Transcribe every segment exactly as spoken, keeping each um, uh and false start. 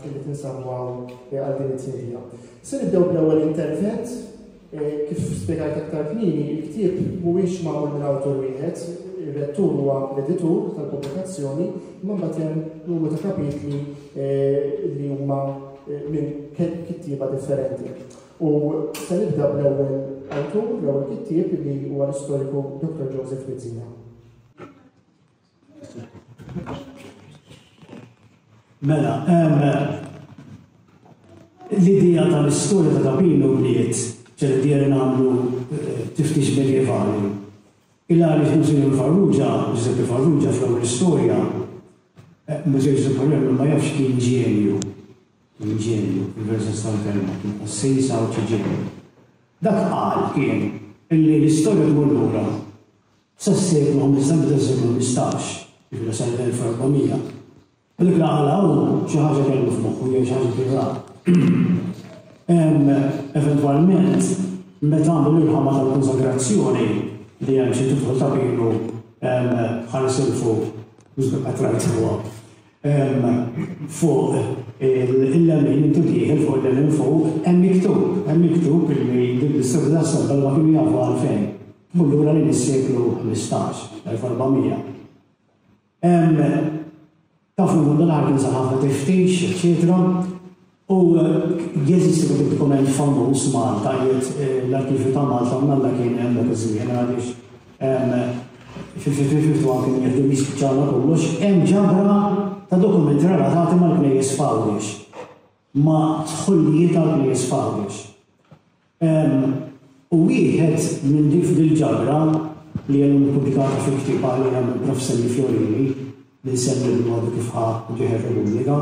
li tinsabu għal din it-tnedija. Se nibdew bl-ewwel intervent, kif spjegajt aktar kmieni, il-ktieb mhuwiex magħmul minn awtur wieħed, ir-rettur huwa l-editur tal-pubblikazzjoni, imma mbagħad hemm numru ta' kapitli li huma minn kittieba differenti. U se nibda bl-ewwel awtur, l-ewwel kittieb li huwa l-istoriku doktor Joseph Rizzina. Mela, l-idea tal-istorja ta' Tabino bliet ċerri djeri nagħmlu tiftix medjevali. Il-għalix Mużejju Farrugia, Giuseppe Farrugia fl-ewwel istorja, Mużejju Superior ma jafx kien ġenju. Kien ġenju, fil-verżjoni tal-kelma, kien assejsa u ġenju. Dak qal kien illi l-istorja tmur lura sas-seklu ħamsa bda s-seklu ħmistax, jifla sal-elf u erba'mija. Dik l-għala hu xi ħaġa kellu f'moħħu jew xi ħaġa kbira. Eventwalment, meta għamlu l-ħama tal-konsagrazzjoni li hemm xi tidħol ta' bilu ħares il fuq għatrajt huwa fuq il-lemin intu tieħel fuq il-lemin fuq hemm miktub, hemm miktub illi l-istorja tas-sabba ma kienu jafu għalfejn. Tmur lura lejn is-seklu ħmistax, elf u erba'mija. Tafu l-ħarkin saħħa tiftix, eccetera. U jeżisti dak dokument famuż Malta, l-arkivju ta' Malta Malta kien hemm dak iż-żmien għaliex fil-fiftu kien jieħdu jispiċċawna kollox, hemm ġabra ta' dokumenti relatati mal-Knejjes Fawlix, ma' tħollijiet tal-Knejjes Fawlix. U wieħed minn dik il-ġabra li hija pubblikata fil-ktiba li hemm il-Professor Fiorini li nsemmi l-modu kif ħa ġeħer Repubblika.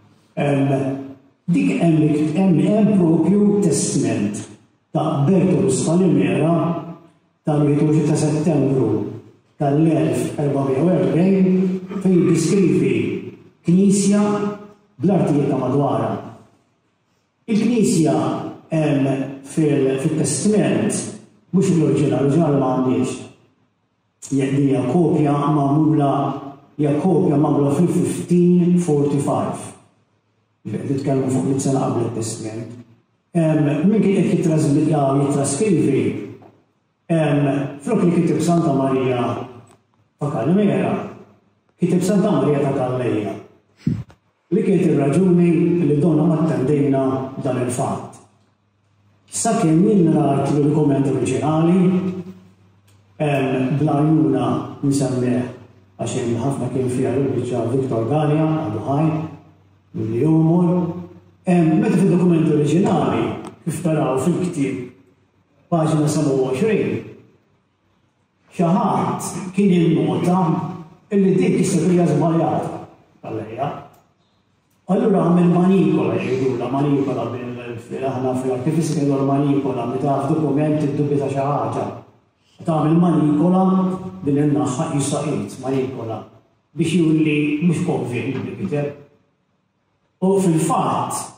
Dik hemm propju testament ta' Bertolus Falimera tal-wieħed ta' Settembru tal-elf u erba'mija u erbgħin fejn jiddeskrivi knisja bl-artijiet ta' madwarha. Il-knisja fil-testament mhux l-oriġinali, l-oriġinali m'għandniex. Hija kopja magħmula hija kopja magħmula fil-fifteen forty-five. Nitkellmu fuq mit sena qabel it-testament. Min kien qed jitraskrivi flok li kitib Santa Marija ta' Kalimera, kitib Santa Marija ta' Kalleja. Li kienet ir-raġuni li donna ma ttendejna dan il-fatt. Sakemm jien rajt l-dokument oriġinali bl-għajnuna nsemmeh għax hemm ħafna kien fiha l-biċċa Viktor Gallia għadu ħaj li jumur. Meta fid-dokument oriġinali kif taraw fil-ktieb paġna seba' u għoxrin xi ħadd kien innota illi dik isser hija żbaljata għalejja. Allura għamel manikola jgħidula manikola aħna fil-artifissi kienu manikola meta f'dokument iddubita xi ħaġa. Tagħmel manikola din innaħħa jistaqit manikola biex juri mhux konvi li kiteb. U fil-fatt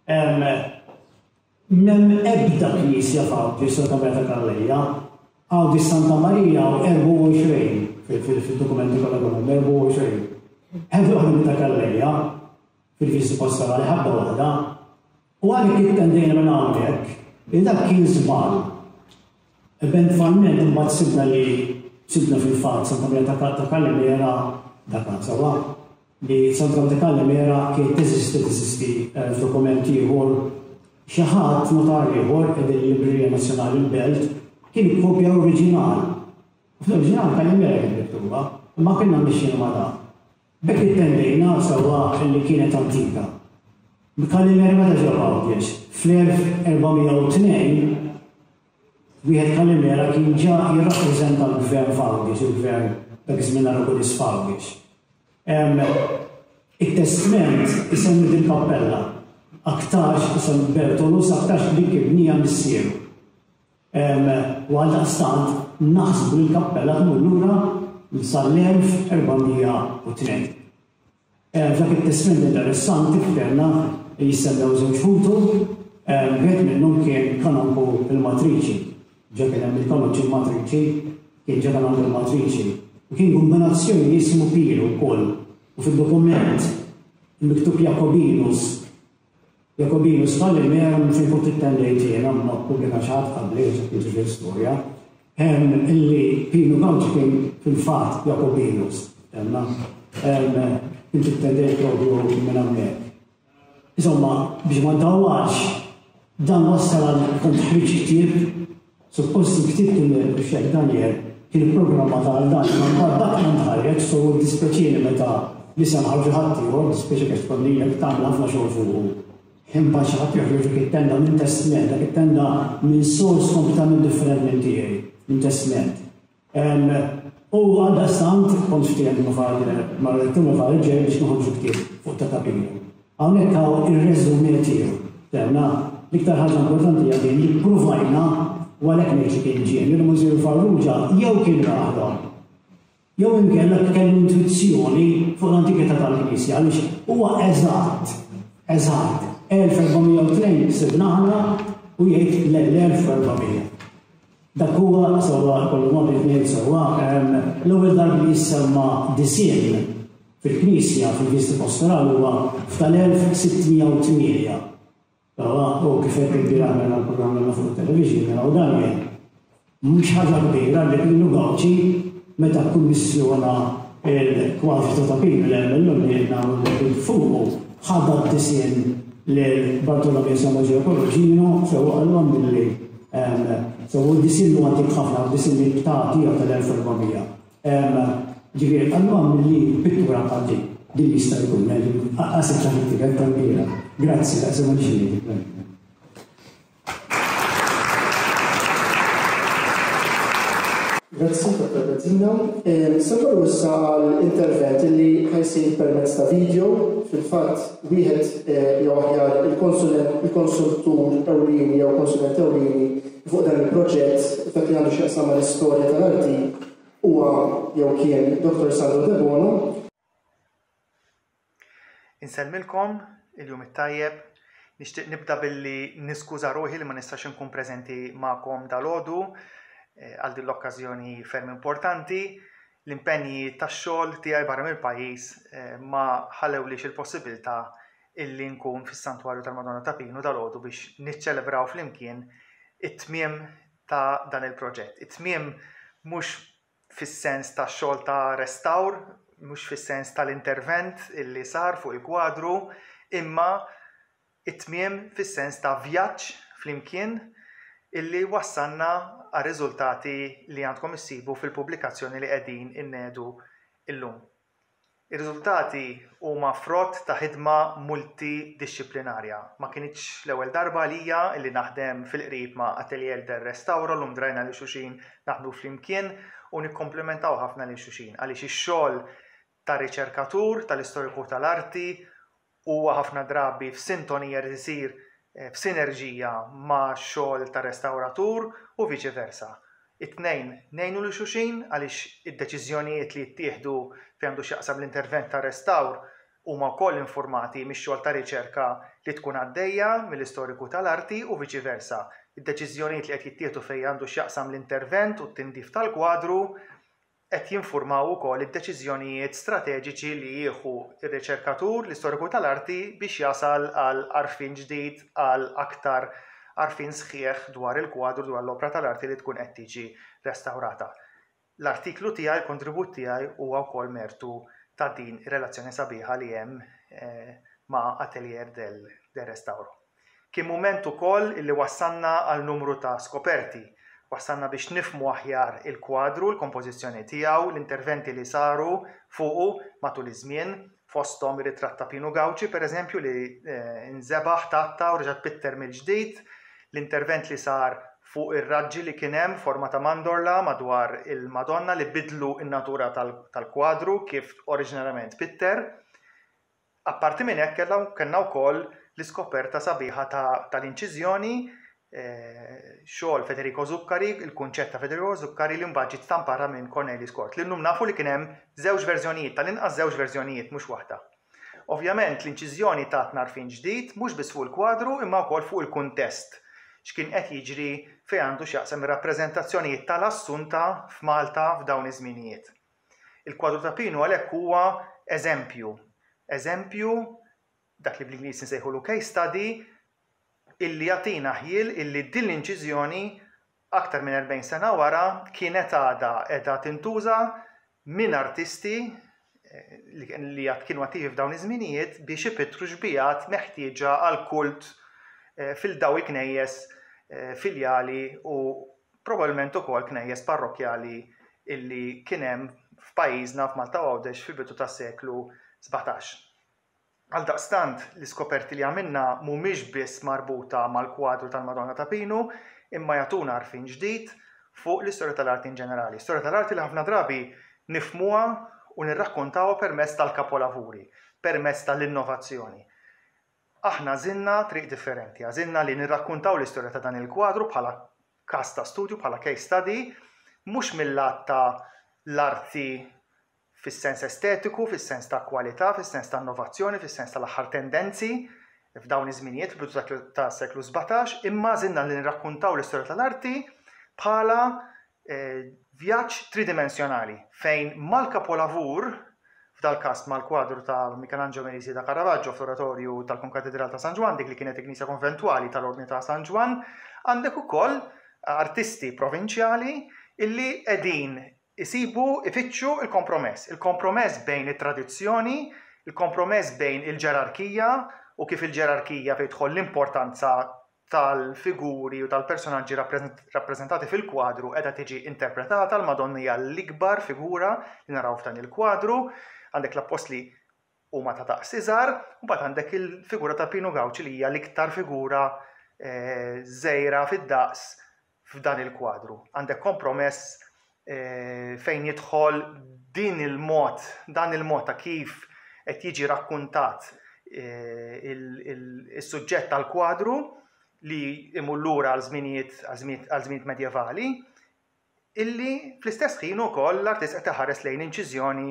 m'hemm ebda knisja f'Awdi Santa Marija ta' Kalleja, Awdi Santa Marija u erba' u għoxrin fil-dokumenti kollha kollha erba' u għoxrin. Hemm waħda ta' Kalleja fil-Visi Pastorali ħabba waħda u għalhekk ittendejna minn hawnhekk li dak kien żball. Eventwalment imbagħad sibna li sibna fil-fatt Santa Marija ta' Kalleja dak sewa li Santa Marija ta' Kalleja kien teżisti teżisti f'dokumenti ieħor xi ħadd notar ieħor qegħdin il-Librerija Nazzjonali l-Belt kien kopja oriġinali. Fl-oriġinali Kalleja kien miktuba, imma kienna mixjin ma' dan. Bekk ittendejna sewwa li kienet antika. Kalleja meta ġew Awdiex fl-elf u erba'mija u tnejn wieħed Kalleja kien ġa jirrappreżenta l-gvern f'Awdiex, il-gvern dak iż-żmien Aragonis f'Awdiex. Il-testament isemmi din kappella, aktarx isemmi Bertolus, aktarx dik ibnija missieru. U għaldaqstant naħsbu li l-kappella tmur lura sal-elf u erba'mija u tnejn. Dak it-testament interessanti f'kerna jissemmew żewġ futur, wieħed minnhom kien kanonku il-Matriċi. Ġa kien hemm il-kanoċ il-Matriċi, kien ġa kanonku il-Matriċi. U kien kombinazzjoni jismu Piru wkoll. U fil-dokument il-miktub Jakobinus Jacobinus tal-imem fi kut it-tendejt jiena ma pubblika xaħat qabli ġi fil-storja, illi Pino Gawċi kien fil-fatt Jacobinus. Kien it-tendejt propju minn hawnhekk. Insomma, biex ma ndawwax, dan wassal għal kont ħriġ ktieb, suppost il-ktieb kien Xejn Daniel kien ipprogrammat għal dan, ma dak ma nħarreġ, so dispeċieni meta nisem ħarġu ħaddieħor, dispeċi kif tkollilek tagħmel ħafna xogħol fuq. Imma xi ħadd joħroġ kittenda minn testament, dak kittenda minn sors kompletament differenti minn tiegħi, minn testament. U għaldaqstant kont ftiegħek ma rridtu ma far ġej biex noħorġu ktieb fuq ta' Tapino. Hawnhekk hawn ir-reżumé tiegħu. Temna, l-iktar ħaġa importanti hija din li ppruvajna u għalhekk ngħid kien ġien li l-Mużew Farrugia jew kien raħda, jew inkella kellu intuizzjoni fuq l-antikità tal-Knisja għaliex huwa eżatt, eżatt. elf u erba'mija u tnejn sibna aħna u jgħid l-elf u erba'mija. Dak huwa sewwa kollu mod it-tnejn sewwa l-ewwel darba li jissemma disien fil-Knisja fil-Visti Pastorali huwa f'tal-elf sittmija u tminja. U kif qed il-biraħ minn l-programm li fuq it-television u dan mhux ħaġa kbira li Pino Gawċi meta kummissjona l-kwadri ta' Tapino l-ellum li nagħmlu fuqu ħadda d-disien l-Bartolomeo Sammaġġio Perugino, sewa għallum billi, sewa d-disin lu għantik ħafna, d-disin li ta' tija tal-elf u erba'mija. Ġifieri għallum billi pittura għaddi, din jista' jkun, għasib ċaħitti għal tambira. Grazzi, għasib għal Grazzi ta' Katina. Sabaru issa għal-intervent li ħajsir permezz ta' video, fil-fatt wieħed jew aħjar il-konsultur ewlieni jew konsulent ewlieni fuq dan il-proġett dak li għandu x'jaqsam mal-istorja tal-arti huwa jew kien Doktor Sandro De Bono. Insellmilkom il-jum it-tajjeb, nixtieq nibda billi niskuża ruħi li ma nistax inkun preżenti magħkom dalgħodu għal din l-okkażjoni ferm importanti. L-impenji tax-xogħol tiegħi barra mill-pajjiż ma ħallewlix il-possibilità illi nkun fis-Santwarju tal-Madonna ta' Pino dalgħodu biex niċċelebraw flimkien it-tmiem ta' dan il-proġett. It-tmiem mhux fis-sens tax-xogħol ta' restawr, mhux fis-sens tal-intervent illi sar fuq il-kwadru, imma it-tmiem fis-sens ta' vjaġġ flimkien illi wassanna għal riżultati li għandkom issibu fil-pubblikazzjoni li qegħdin innedu illum. Ir-riżultati huma frott ta' ħidma multidixxiplinarja. Ma kienx l-ewwel darba għalija illi naħdem fil-qrib ma' Atelier del Restauro llum drajna li xulxin naħdmu flimkien u nikkomplementaw ħafna lil xulxin għaliex ix-xogħol ta' riċerkatur tal-istoriku tal-arti huwa ħafna drabi f'sintonija li tisir f'sinerġija ma' xogħol ta' restawratur u viċi versa. It-tnejn ngħinu lil xulxin għaliex id-deċiżjonijiet li jittieħdu fejn għandu x'jaqsam l-intervent ta' restawr huma wkoll informati mix-xogħol ta' riċerka li tkun għaddejja mill-istoriku tal-arti u viċi versa. Id-deċiżjonijiet li qed jittieħdu fejn għandu x'jaqsam l-intervent u t-tindif tal-kwadru qed jinformaw ukoll id-deċiżjonijiet strateġiċi li jieħu ir-riċerkatur, l-istoriku tal-arti biex jasal għal għarfien ġdid għal aktar għarfien sħiħ dwar il-kwadru dwar l-opra tal-arti li tkun qed tiġi restawrata. L-artiklu tiegħi, l-kontribut tiegħi huwa wkoll mertu ta' din ir-relazzjoni sabiħa li hemm ma' Atelier del Restauro. Kien mument ukoll illi wassanna għal numru ta' skoperti. Wassanna biex nifhmu aħjar il-kwadru, l-kompożizzjoni tiegħu, l-interventi li saru fuqu matul iż-żmien, fosthom ir-ritratt ta' Pino Gawċi pereżempju li nżebaħ tatta u reġgħet bitter mill-ġdid, l-intervent li sar fuq ir-raġġi li kien hemm forma ta' mandorla madwar il-Madonna li bidlu n-natura tal-kwadru kif oriġinarjament bitter. Apparti minn hekk kellna wkoll l-iskoperta sabiħa tal-inċiżjoni xogħol Federico Zuccari, il-kunċett ta' Federico Zuccari li mbagħad ġiet stampata minn Cornelis Cort. L-innum nafu li kien hemm żewġ verżjonijiet, tal-inqas żewġ verżjonijiet mhux waħda. Ovvjament l-inċiżjoni tatna għarfien ġdid mhux biss fuq il-kwadru imma wkoll fuq il-kuntest. X'kien qed jiġri fejn għandu x'jaqsam ir-rappreżentazzjonijiet tal-Assunta f'Malta f'dawn dak li bl-Ingliż nsejħulu case study illi jagħtina ħiel illi din l-inċiżjoni aktar minn erbgħin sena wara kienet għadha qiegħda tintuża minn artisti li għad kienu attivi f'dawn iż-żminijiet biex ipittru xbijat meħtieġa għal kult fil-daw il-knejjes filjali u probabbilment ukoll knejjes parrokjali illi kien hemm f'pajjiżna f'Malta Għawdex fil-bidu tas-seklu sebgħatax. Għaldaqstant l-iskoperti li għamilna mhumiex biss marbuta mal-kwadru tal-Madonna ta' Pinu, imma jagħtuna għarfien ġdid fuq l-istorja tal-arti in ġenerali. Istorja tal-arti li ħafna drabi nifhmuha u nirrakkontawha permezz tal-kapolavuri, permezz tal-innovazzjoni. Aħna żinna triq differenti, għażilna li nirrakkuntaw l-istorja ta' dan il-kwadru bħala każ ta' studju, bħala case study, mhux mill-lat ta' l-arti fis-sens estetiku, fis-sens ta' kwalità, fis-sens ta' innovazzjoni, fis-sens tal-aħħar tendenzi f'dawn iż-żminijiet fil-bidu ta' seklu sebgħatax, imma żinna li nirrakkuntaw l-istorja tal-arti bħala vjaġġ tridimensjonali fejn mal-kapolavur, f'dal każ mal-kwadru ta' Michelangelo Merisi da Caravaggio fl-oratorju tal-Konkatedral ta' San Ġwan, dik li kienet il-Knisja Konventwali tal-Ordni ta' San Ġwan, għandek ukoll artisti provinċjali illi qegħdin isibu ifittxu il-kompromess. Il-kompromess bejn it-tradizzjoni, il-kompromess bejn il-ġerarkija u kif il-ġerarkija fejn l-importanza tal-figuri u tal-personaġġi rappreżentati fil-kwadru qiegħda tiġi interpretata. L-Madonna hija l-ikbar figura li naraw f'dan il-kwadru, għandek l-Apostli huma ta' daqs iżgħar, u mbagħad għandek il-figura ta' Pino Gauci li hija l-iktar figura żgħira fid-daqs f'dan il-kwadru. Għandek kompromess fejn jidħol din il-mod, dan il-mod ta' kif qed jiġi rakkuntat il-suġġett tal-kwadru li imur lura għal żminijiet medjevali, illi fl-istess ħin ukoll l-artist qed iħares lejn inċiżjoni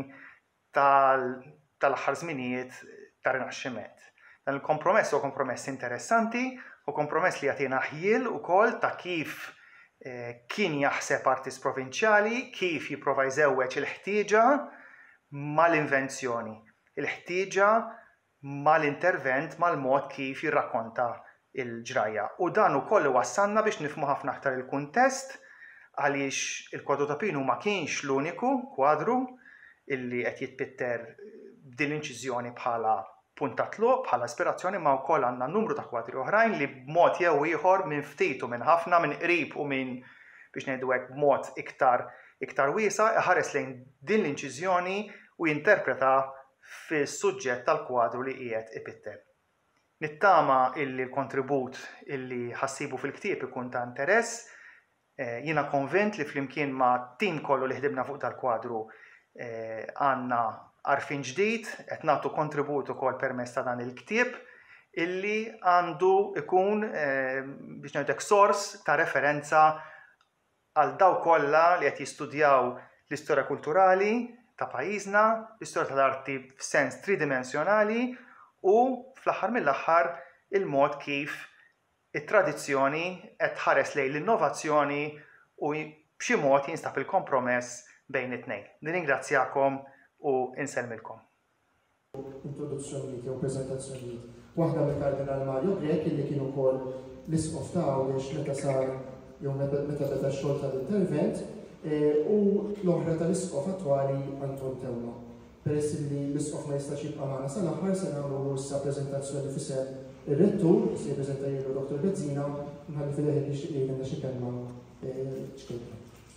tal-aħħar żminijiet tar-Rinaxximent. Dan il-kompromess huwa kompromess interessanti u kompromess li jagħtina ħiel ukoll ta' kif kien jaħseb artist provinċjali, kif jipprova jżewweġ il-ħtieġa mal-invenzjoni, il-ħtieġa mal-intervent mal-mod kif jirrakkonta il-ġrajja. U dan ukoll wassalna biex nifhmu ħafna aktar il-kuntest għaliex il-kwadru ta' Pinu ma kienx l-uniku kwadru illi qed jitpitter din l-inċiżjoni bħala punta tluq, bħala ispirazzjoni, ma wkoll għandna numru ta' kwadri oħrajn li b'mod jew ieħor minn ftit u minn ħafna, minn qrib u minn biex ngħidu hekk b'mod iktar iktar wiesa' iħares lejn din l-inċiżjoni u jinterpreta fis-suġġett tal-kwadru li qiegħed ipitter. Nittama illi l-kontribut illi ħassibu fil-ktieb ikun ta' interess. Jiena konvint li flimkien ma' tim kollu li ħdibna fuq tal-kwadru għandna għarfien ġdid, qed nagħtu kontribut ukoll permezz ta' dan il-ktieb illi għandu ikun biex ngħidlek sors ta' referenza għal daw kollha li qed jistudjaw l-istorja kulturali ta' pajjiżna, l-istorja tal-arti f'sens tridimensjonali u fl-aħħar mill-aħħar il-mod kif it-tradizzjoni qed tħares lejn l-innovazzjoni u b'xi mod jinstab il-kompromess bejn it-tnejn. Nirringrazzjakom u insellmilkom. Introduzzjonijiet jew preżentazzjonijiet. Waħda mill-Kardinal Mario Grech illi kien ukoll l-isqof ta' Għawdex meta sar jew meta beda x-xogħol tal-intervent, u l-oħra tal-isqof attwali Anton Tewma. Peress li l-isqof ma jistax jibqa' magħna sal-aħħar se nagħmlu issa preżentazzjoni fisem ir-rettur, se jippreżenta jgħidu Doktor Bezzina, nħalli fil-eħel nixtieq jgħidilna xi kelma x'kelma.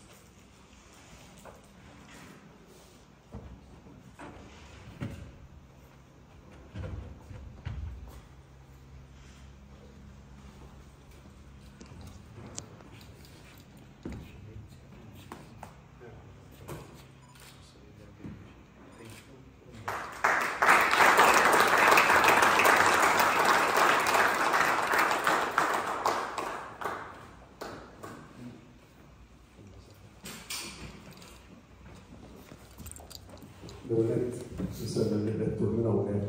L-għonet, s-semmen l-rettur minna għonet,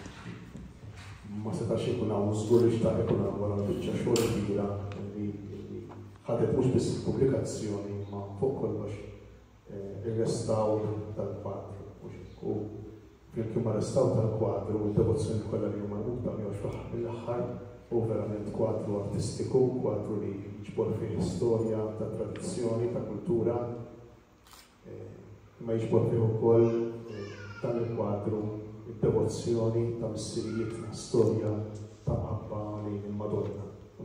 ma setax ikun għaw zgur iġtaq ikun għaw għala bieċa xogħol kbira li ħadet mhux biss il-pubblikazzjoni ma fuq kollox ir-restawr tal-kwadru. U fil-kien ma restaw tal-kwadru u d-devozzjoni kollha li huma marbuta miegħu fl-aħħar mill-aħħar u verament kwadru artistiku, kwadru li jiġbor fih istorja ta' tradizzjoni, ta' kultura, ma jiġbor fih ukoll dan il-kwadru id-devozzjoni ta' missirijiet ta' storja ta' ħabba lejn il-Madonna.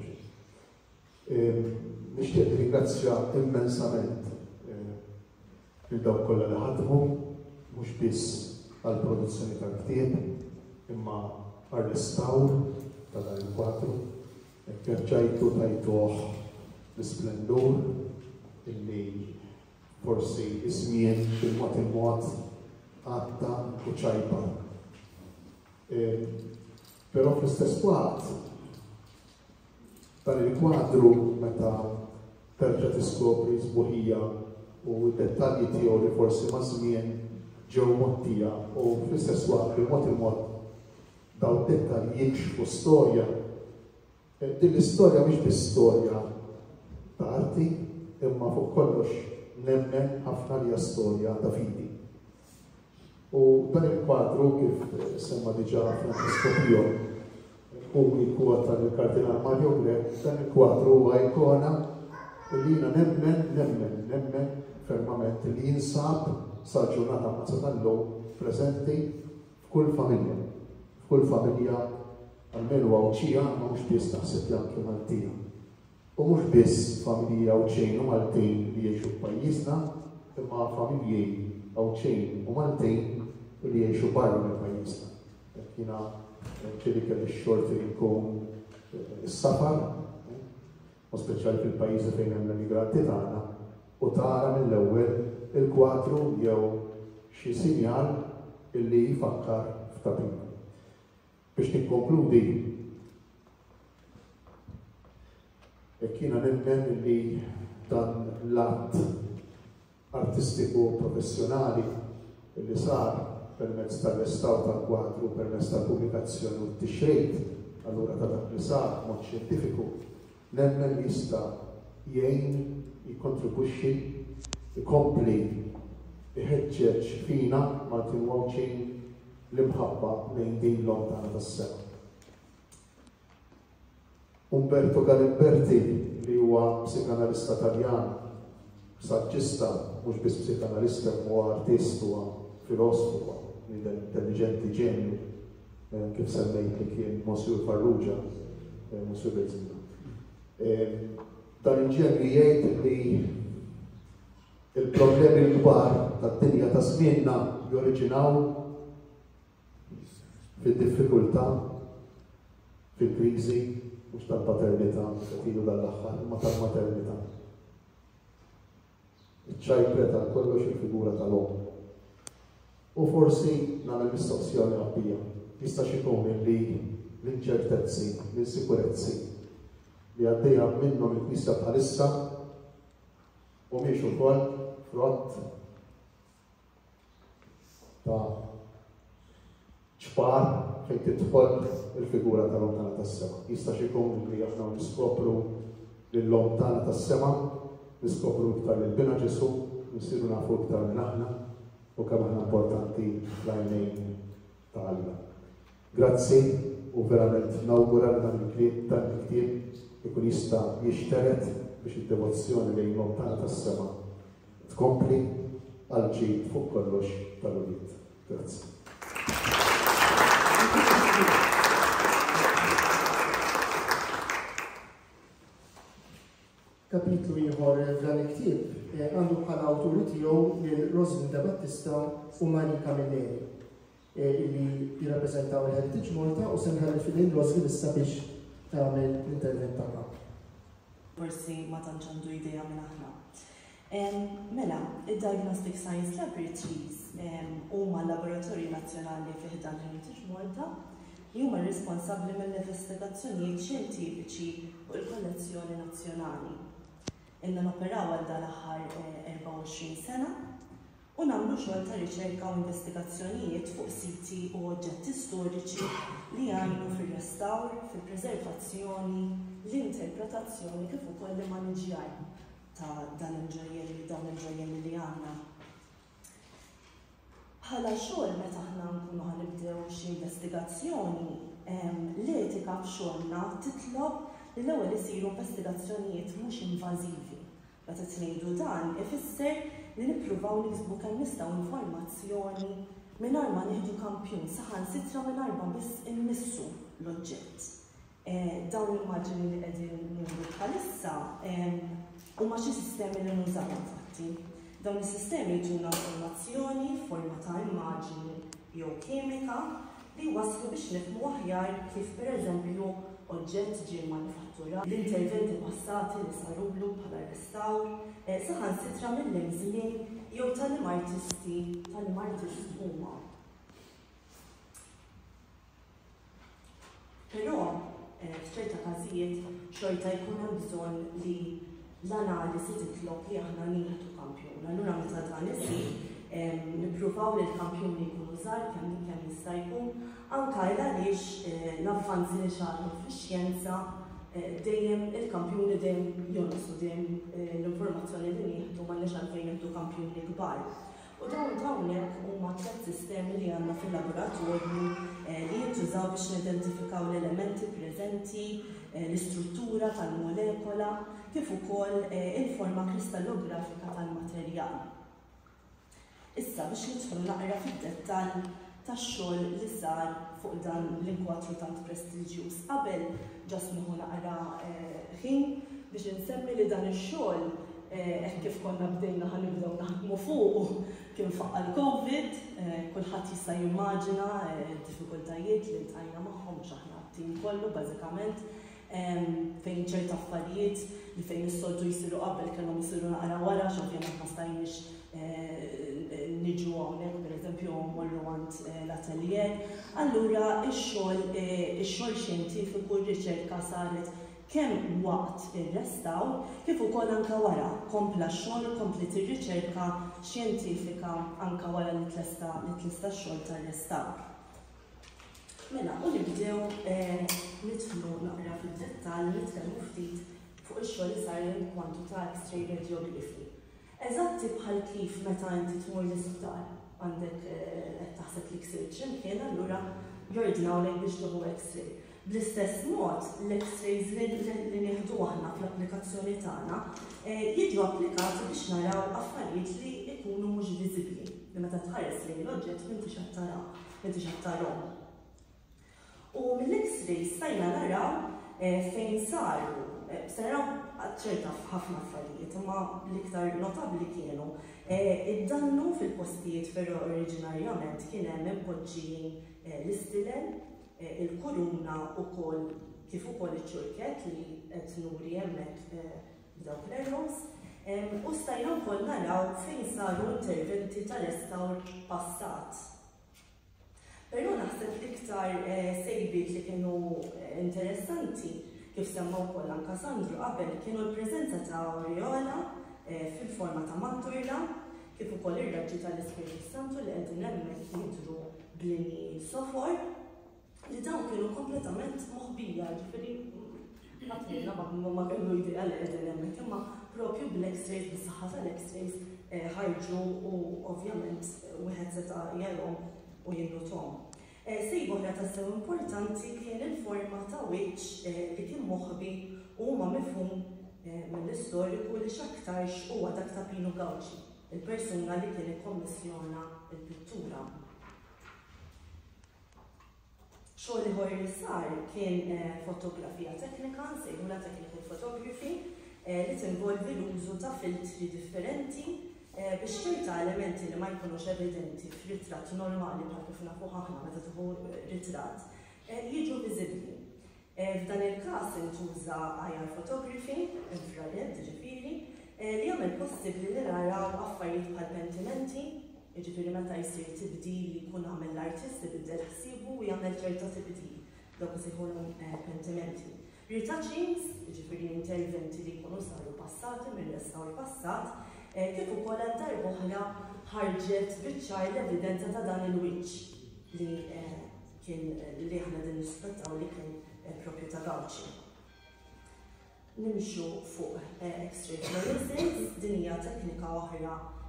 Nixtieq ringrazzja immensament lil dawk kollha li ħadmu mhux biss għall-produzzjoni tal-ktieb imma għall-istawr ta' dan il-kwadru. Rġajtu tajtuh l-isplendur illi forsi iż-żmien bil-mod il-mod għadda u ċajpa. Però fl-istess waqt dan il-kwadru meta terġa' tiskopri sbuħija u d-dettalji tiegħu li forsi ma' żmien ġew mottija u fl-istess waqt bil-mod il-mod dawn id-dettalji jinkxfu storja. Din l-istorja mhix biss storja ta' arti imma fuq kollox nemmen ħafna li hija storja ta' fidi. U dan il-kwadru kif semma diġà Francesco Pio u jkwota tal-Kardinal Mario Grech, dan il-kwadru huwa ikona li jiena nemmen, nemmen, nemmen fermament li jinsab sa ġurnata mazza tal-lum preżenti f'kull familja. F'kull familja għalmenu għawċija ma mhux biss naħseb li anke Maltija. U mhux biss familji għawċejn u Maltin li jgħixu f'pajjiżna, imma familji għawċejn u Maltin li jgħixu barra minn pajjiżna. Jiena ġieli kelli x-xorti li jkun is-safar, u speċjali fil-pajjiżi fejn hemm l-immigranti tagħna, u tara mill-ewwel il-kwadru jew xi sinjal illi jfakkar f'tapin. Biex nikkonkludi, jekk jiena nemmen li dan l-att artistiku professjonali li sar permezz tal-restaw tal-kwadru, permezz tal-pubblikazzjoni u t-tixrid, allura ta' dak li sar mod xjentifiku, nemmen jista' jgħin, jikkontribwixxi, jkompli iħeġġeġ fina Maltin Wawċin l-imħabba lejn din l-lontana tas-sema. Umberto Galimberti li huwa psikanalista Taljan, saġġista, mhux biss psikanalista, huwa artist, huwa filosofu, intelligenti ġenju, kif semmejt li kien Monsieur Farrugia, Monsieur Bezzina. Dan il-ġenju jgħid li il-problemi l-kbar tad-dinja ta' żmienna joriġinaw fid-diffikultà, fil-kriżi, mhux tal-paternità, qed dal-aħħar, imma tal-maternità. Iċċajpret għal kollox il-figura tal-om. U forsi nagħmel mistoqsija qabbija, jista' ikun li l-inċertezzi, l-insikurezzi li għaddejja minnhom il-Knisja bħalissa u mhix ukoll frott ta' ċpar fejn tidħol il-figura tal-lontana tas-sema. Jista' ikun li aħna niskopru lill-lontana tas-sema, niskopru iktar lil-bina Ġesu, nsiru nafu iktar minn aħna u kemm aħna importanti fl-għajnejn ta' Alla. Grazzi u verament nawgura li dan il-ktieb dan il-ktieb ikun jista' jixteret biex id-devozzjoni lejn lontana tas-sema tkompli għal ġid fuq kollox tal-ulied. Grazzi. Kapitlu ieħor f'dan il-ktieb għandu bħala awturi tiegħu lil Rosalinda Battista u Marika Milleri li jirrappreżentaw il-Heritage Malta u se nħalli fil-lejn Rosalin issa biex tagħmel l-intervent tagħha. Forsi ma tantx għandu idea minn aħna. Mela, id-Diagnostic Science Laboratories huma l-Laboratorji Nazzjonali fi ħdan Heritage Malta li huma responsabbli mill-investigazzjonijiet xjentifiċi fuq il-kollezzjoni nazzjonali. Inna noperaw għal dan l-aħħar erba' u għoxrin sena u nagħmlu xogħol ta' riċerka u investigazzjonijiet fuq siti u oġġetti storiċi li għajnu fir-restawr, fil-preservazzjoni, l-interpretazzjoni kif ukoll l-maniġjar ta' dan il-ġojjeni dawn il-ġojjeni li għandna. Bħala xogħol meta aħna nkunu ħanibdew xi investigazzjoni, l-etika f'xogħolna titlob li l-ewwel isiru investigazzjonijiet mhux invażivi. Meta tngħidu dan ifisser li nippruvaw niksbu kemm nistgħu informazzjoni mingħajr ma nieħdu kampjun saħansitra mingħajr ma biss immissu l-oġġett. Dawn l-immaġini li qegħdin nieħdu bħalissa huma xi sistemi li nużaw infatti. Dawn is-sistemi jtuna informazzjoni f'forma ta' immaġini jew kimika li waslu biex nifhmu aħjar kif pereżempju oġġett ġie manifatturat, l-interventi passati li sarulu bħala restawr, saħansitra mill-imżmien jew tal-im artisti tal-im artisti huma. Però f'ċerta każijiet xorta jkun hemm bżonn li l-analisi titlob li aħna nieħdu kampjun. Allura meta dan isir nippruvaw li l-kampjuni jkunu żgħar kemm kemm jista' jkun anke għaliex l-avvanzi li xarru fix-xjenza dejjem il-kampjuni dejjem jonqsu dejjem l-informazzjoni li nieħdu m'għandniex għalfejn nieħdu kampjuni kbar. U dawn hawnhekk huma tliet sistemi li għandna fil-laboratorju li jintużaw biex nidentifikaw l-elementi preżenti, l-istruttura tal-molekola, kif ukoll il-forma kristallografika tal-materjal. Issa biex nidħlu naqra fid-dettall tax-xogħol li sar fuq dan l-inkwadru tant prestiġjuż. Qabel ġas nieħu naqra ħin biex insemmi li dan ix-xogħol hekk kif konna bdejna ħanibdew naħdmu fuq kien faqqa l-Covid, kulħadd jista' jimmaġina d-diffikultajiet li ltqajna magħhom x'aħna t-tim kollu bażikament fejn ċerta affarijiet li fejn is-soltu jsiru qabel kellhom isiru naqra wara x'ovvjament ma stajniex niġu hawnhekk pereżempju mmorru għand l-atelier. Allura x-xogħol ix-xogħol xjentifiku r-riċerka saret kemm waqt ir-restaw kif ukoll anke wara kompla x-xogħol komplet ir-riċerka xjentifika anke wara li tlesta x-xogħol tar-restaw. Mela, u nibdew nidħlu naqra fid-dettall nitkellmu ftit fuq ix-xogħol li sar l-inkwantu ta' X-ray radiography. Eżatti bħal kif meta inti tmur l-isptar għandek qed taħseb li ksirt x'imkien, allura jordnawlek biex tieħu X-ray. Bl-istess mod, l-X-rays li nieħdu aħna fl-applikazzjoni tagħna jiġu applikati biex naraw affarijiet li jkunu mhux viżibbli li meta tħares lejn l-oġġett m'intix qed tara, m'intix qed tarahom. U mill-X-rays stajna naraw fejn saru, saraw ċerta ħafna affarijiet, imma l-iktar notabbli kienu id-dannu fil-postijiet ferro oriġinarjament kien hemm impoġġijin l-istilel, il-kuruna wkoll kif ukoll iċ-ċurket li qed nuri hemmhekk b'dawk l-errors, u stajna wkoll naraw fejn saru interventi tal-restawr passat. Però naħseb l-iktar sejbiet li kienu interessanti kif semma wkoll anke Sandro qabel kienu l-preżenza ta' aureola fil-forma ta' manturla kif ukoll ir-raġġi tal-Ispiritu Santu li qegħdin hemmhekk jidhru b'linji sofor li dawn kienu kompletament moħbija, ġifieri ħadd ma kellu idea li qegħdin hemmhekk, imma proprju bl-X-rays bis-saħħa tal-X-rays ħarġu u ovvjament wieħed seta' jarahom u jinnutom. Sejba oħra tassew importanti kien il-forma ta' wiċċ li kien moħbi u huma mifhum mill-istoriku li x'aktarx huwa dak ta' Pino Gauci, il-persuna li kien ikkommissjona l-pittura. Xogħol ieħor li sar kien fotografija teknika, nsejħula technical photography, li tinvolvi l-użu ta' filtri differenti biex ċerta elementi li ma jkunux evidenti f'ritratt normali bħal kif nafu aħna meta tieħu ritratt jiġu viżibbli. F'dan il-każ intuża I R photography, infrared ġifieri, li jagħmel possibbli li naraw affarijiet bħal pentimenti, jiġifieri meta jsir tibdil li jkun għamel l-artist ibiddel ħsiebu u jagħmel ċerta tibdil, dawk isiħulhom pentimenti. Retouchings, jiġifieri interventi li jkunu saru passati mir-restawr passat, kif ukoll darba oħra ħarġet biċ-ċar l-evidenza ta' dan il-wiċċ li kien li aħna din nispettaw li kien proprju ta' Gauci. Nimxu fuq X-ray fluorescence, din hija teknika oħra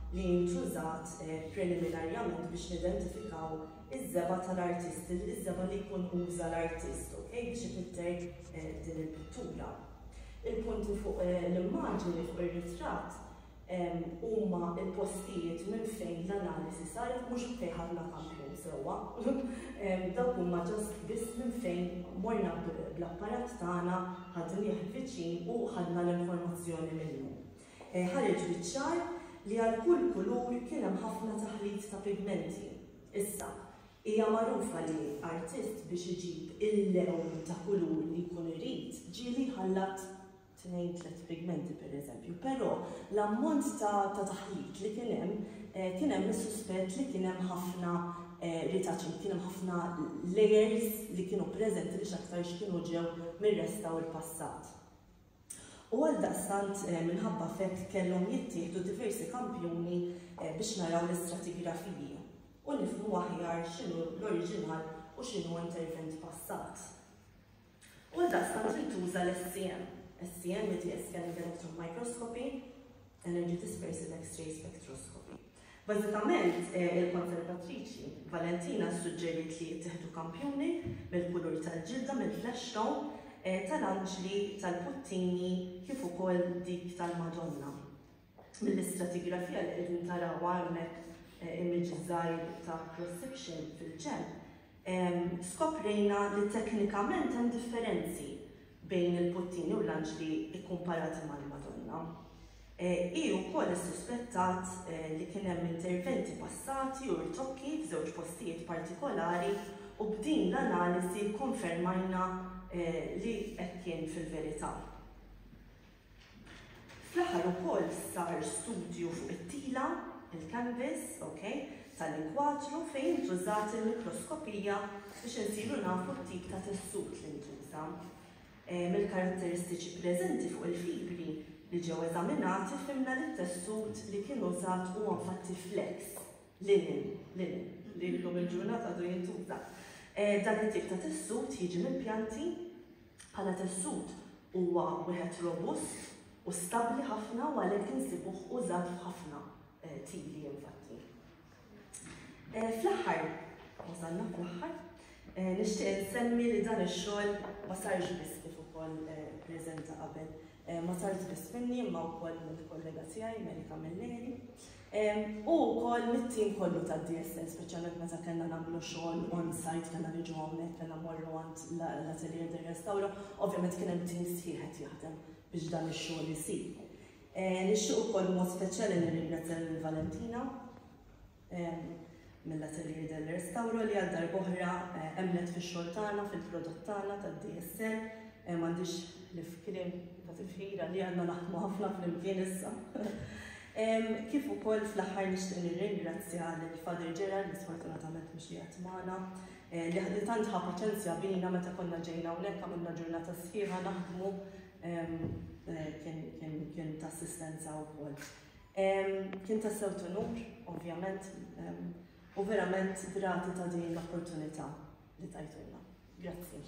li jintużat preliminarjament biex nidentifikaw iż-żeba tal-artist, iż-żeba li jkun uża l-artist, biex ifitter din il-pittura. Il-punti fuq l-immaġni fuq ir-ritratt huma l-postijiet minn fejn l-analisi saret mhux fejn ħadna kampjon sewwa. Dawk huma ġast biss minn fejn morna bl-apparat tagħna ħadnieh viċin u ħadna l-informazzjoni minnu. Ħareġ biċ-ċar li għal kull kulur kien hemm ħafna taħlit ta' pigmenti. Issa, hija magħrufa li artist biex iġib il-lewn ta' kulur li jkun irid ġieli ħallat tnejn tliet pigmenti pereżempju, però l-ammont ta' taħlit li kien hemm kien hemm is-suspett li kien hemm ħafna ritaċċi, kien hemm ħafna layers li kienu preżenti li x'aktarx kienu ġew mir-restaw il-passat. U għaldaqstant minħabba fekk kellhom jittieħdu diversi kampjuni biex naraw l-istratigrafiji u nifhmu aħjar x'inhu l-oriġinal u x'inhu intervent passat. U għaldaqstant intuża l-S C M. S C M li Scanning Electron Microscopy, Energy Dispersive X-ray Spectroscopy. Bażikament, il-konservatriċi Valentina suġġeriet li jittieħdu kampjuni mill-kulur tal-ġilda mill-flash tone tal-anġli tal-puttini kif ukoll dik tal-Madonna. Mill-istratigrafija li qegħdin tarawha hemmhekk image żgħir ta' cross-section fil-ġenb, skoprejna li teknikament hemm differenzi bejn il-puttini u l-anġli ikkumparati mal-Madonna. I wkoll issuspettat li kien hemm interventi passati u rtokki f'żewġ postijiet partikolari u b'din l-analisi konfermajna li hekk kien fil-verità. Fl-aħħar ukoll sar studju fuq it-tila, il-canvas, tal-inkwatru fejn intużat il-mikroskopija biex insiru nafu t-tip ta' tessut li ntuża. Mill-karatteristiċi preżenti fuq il-fibri li ġew eżaminati fimna li t-tessut li kien użat huwa infatti flex, linen, linen, li llum il-ġurnata għadu jintuża. Dan it-tip ta' tessut jiġi mill-pjanti bħala tessut huwa wieħed robust u stabbli ħafna u għalhekk insibuh użat f'ħafna tili infatti. Fl-aħħar, wasalna fl-aħħar, nixtieq insemmi li dan ix-xogħol ma sarx biss kif ukoll preżenta qabel. Ma sarx biss minni imma wkoll mill-kollega tiegħi Melika Milleri. U wkoll mit-tim kollu tad-D S L, speċjalment meta kellna nagħmlu xogħol on-site, kellna niġu hawnhekk, kellna morru għand l-atelier dir-restawro, ovvjament kien hemm tim sħiħ qed jaħdem biex dan ix-xogħol isir. Nixtieq ukoll mod speċjali nirringrazzja lil Valentina mill-atelier del-restawro li għal darb'oħra għemlet fix-xogħol tagħna fil-prodott tagħna tad-D S L. M'għandix l-ifkrim ta' tifħira li għandna naħdmu ħafna fl-imkien issa. Kif ukoll fl-aħħar nixtieq nirringrazzja lil Father Gerald li sfortunatament mhux qiegħed magħna li tant ħa paċenzja bina meta konna ġejna hawnhekk għamilna ġurnata sħiħa naħdmu kien ta' assistenza wkoll. Kien ta' sewtu nur, ovvjament, u verament grati ta' din l-opportunità li tajtuna. Grazzi.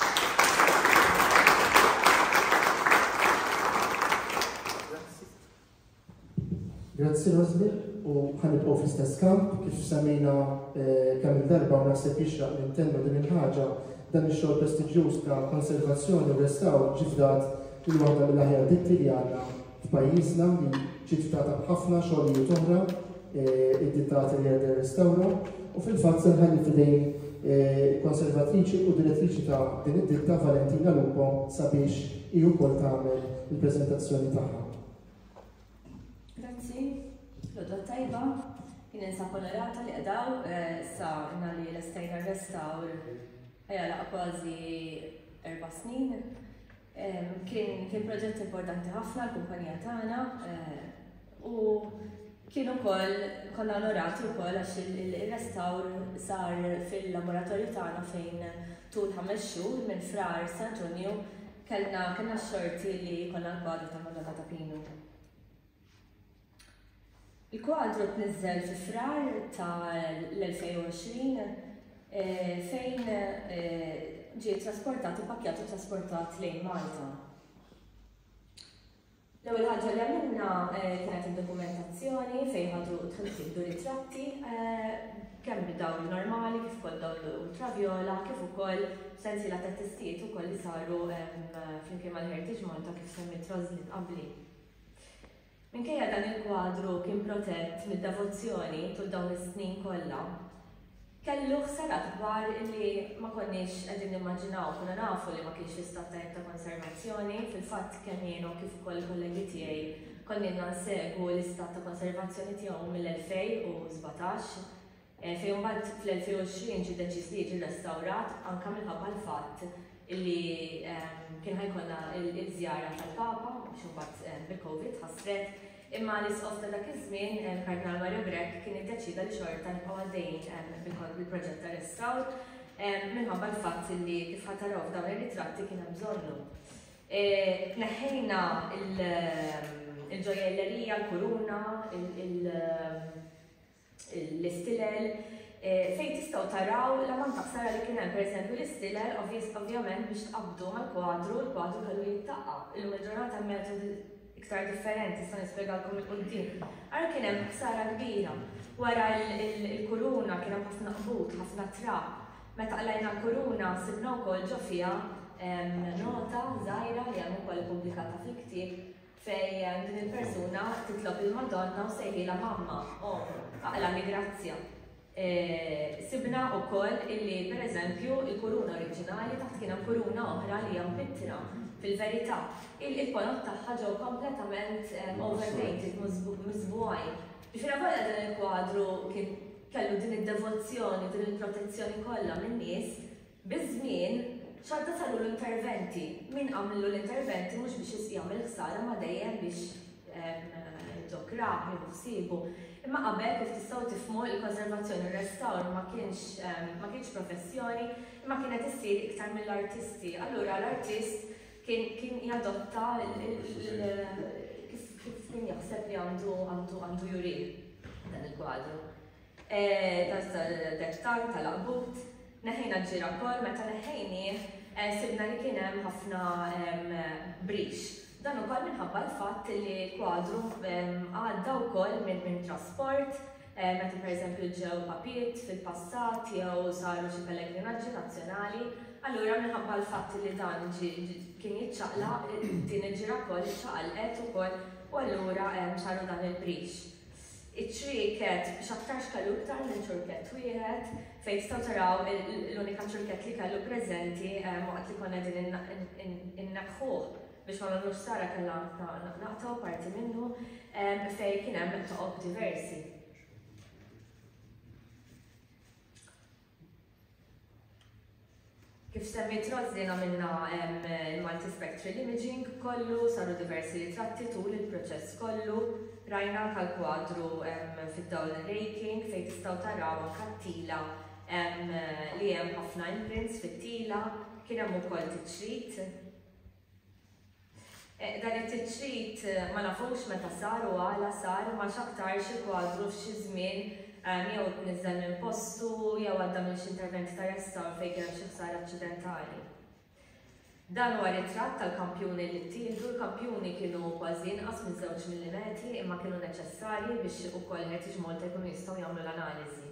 Grazzi Rosli, u ħanibqgħu fl-istess kamp, kif semmejna kemm il-darba u naħseb jixraq nintendu din il-ħaġa dan ix-xogħol prestiġjuż ta' konservazzjoni u restawr ġifdat il waħda mill-aħjar ditti li għandna f'pajjiżna li ġiftata b'ħafna xogħlijiet oħra id-dittati li għadda restawra u fil-fatt senħalli fidejn konservatriċi u direttriċi ta' din id-ditta Valentina Lupo sabiex hi wkoll tagħmel il-preżentazzjoni tagħha. Grazzi, l-odwa tajba, kien insab onorata li qedaw sa inna li l-estajna restawr ħajala kważi erba' snin. Kien proġett importanti ħafna l-kumpanija tagħna u kien ukoll konna onorati wkoll għax il-restawr sar fil-laboratorju tagħna fejn tul ħames xhur minn frar sa Ġunju kellna kellna x-xorti li konna l-kwadru ta' Madonna ta' Pinu. Il-kwadru tniżżel fi frar ta' l-elfejn u għoxrin fejn ġie trasportat u pakkjat u trasportat lejn Malta. L-ewwel ħaġa li għamilna kienet id-dokumentazzjoni fejn ħadu tħaddieħdu ritratti kemm dawn normali kif ukoll dawn ultravjola kif ukoll sensiela ta' testijiet ukoll li saru flimkien mal-Heritage Malta kif semmit Roslyn qabli. Minkejja dan il-kwadru kien protett mid-devozzjoni tul dawn is-snin kollha, kellu ħsarat kbar li ma konniex qegħdin nimmaġinaw, kuna nafu li ma kienx l-istat ta' konservazzjoni, fil-fatt kemm jienu kif ukoll kollegi tiegħi konna nsegwu l-istat ta' konservazzjoni tiegħu mill-elfejn u sbatax, fejn mbagħad fl-elfejn u għoxrin ġie deċiż li jiġi restawrat anke minħabba l-fatt illi kien ħajkollna l-żjara tal-Papa biex imbagħad bil-Covid ħassret. Imma l-isqof ta' dak iż-żmien, Kardinal Mario Grech kien iddeċida li xorta nibqgħu għaddejjin bil-proġett ta' restawr minħabba l-fatt li kif ħataraw f'dawn ir-ritratti kien hemm bżonnu. Neħħejna il-ġojellerija, l-kuruna, l-istilel, fejn tistgħu taraw l-ammont taqsara li kien hemm pereżempju l-istilel ovvjament biex tqabdu mal-kwadru, l-kwadru kellu jittaqqa. Illum il-ġurnata metodi iktar differenti, sta nispjegalkom il-qudiem. Ara kien hemm ħsara kbira. Wara l-kuruna kien hemm ħafna qbut, ħafna trab. Meta qlajna l-kuruna sibna wkoll ġo fiha nota żgħira li hemm ukoll ippubblikata fil-ktieb fejn din il-persuna titlob il-Madonna u sejħilha mamma, om, aqla migrazzja. Sibna wkoll illi pereżempju il-kuruna oriġinali taħt kien hemm kuruna oħra li hija mpittra. Fil-verità, il-polot tagħha ġew kompletament overpainted, miżbugħin. Ġifieri wara dan il-kwadru kien kellu din id-devozzjoni, din il-protezzjoni kollha min-nies, biż-żmien xorta saru l-interventi. Min għamlu l-interventi mhux biex jagħmel ħsara ma dejjem biex ġokraħ, jieħu ħsiebu. Imma qabel kif tistgħu tifhmu l-konservazzjoni r-restawr ma kienx ma kienx professjoni, imma kienet issir iktar mill-artisti. Allura l-artist kien jadotta kif kien jaħseb li għandu juri dan il-kwadru. Dektar tal-qbut, neħejna ġira wkoll, meta neħejni sibna li kien hemm ħafna brix. Dan ukoll minħabba l-fatt li l-kwadru għadda wkoll minn trasport, meta pereżempju ġew papiet fil-passat jew saru xi pellegrinaġġi nazzjonali. Allura minħabba l-fatt li dan kien jiċċaqlaq din il-ġira wkoll iċċaqalqet ukoll u allura saru dan il-brix. Iċ-ċriket biex aktarx kellu iktar minn ċurket wieħed fejn tistgħu taraw l-unika ċurket li kellu preżenti waqt li konna din inneħħuh biex ma nagħmlux sara kellha naqtaw parti minnu fejn kien hemm toqob diversi. Kif semmit Roslyn għamilna il-multispectral imaging kollu, saru diversi ritratti tul il-proċess kollu, rajna kal-kwadru fid-dawl raking fejn tistgħu taraw kattila li hemm ħafna imprints fit-tila, kien hemm ukoll titxrid. Dan it-titxrid ma nafux meta sar u għala sar ma x'aktar xi kwadru f'xi żmien jew tniżżel minn postu jew għadda minn xi interventi ta' restawr fejn kien hemm xi ħsara aċċidentali. Dan huwa ritratt tal-kampjuni li ttieħdu, l-kampjuni kienu kważi inqas minn żewġ millimetri imma kienu neċessarji biex ukoll Heritage Malta jkunu jistgħu jagħmlu l-analiżi.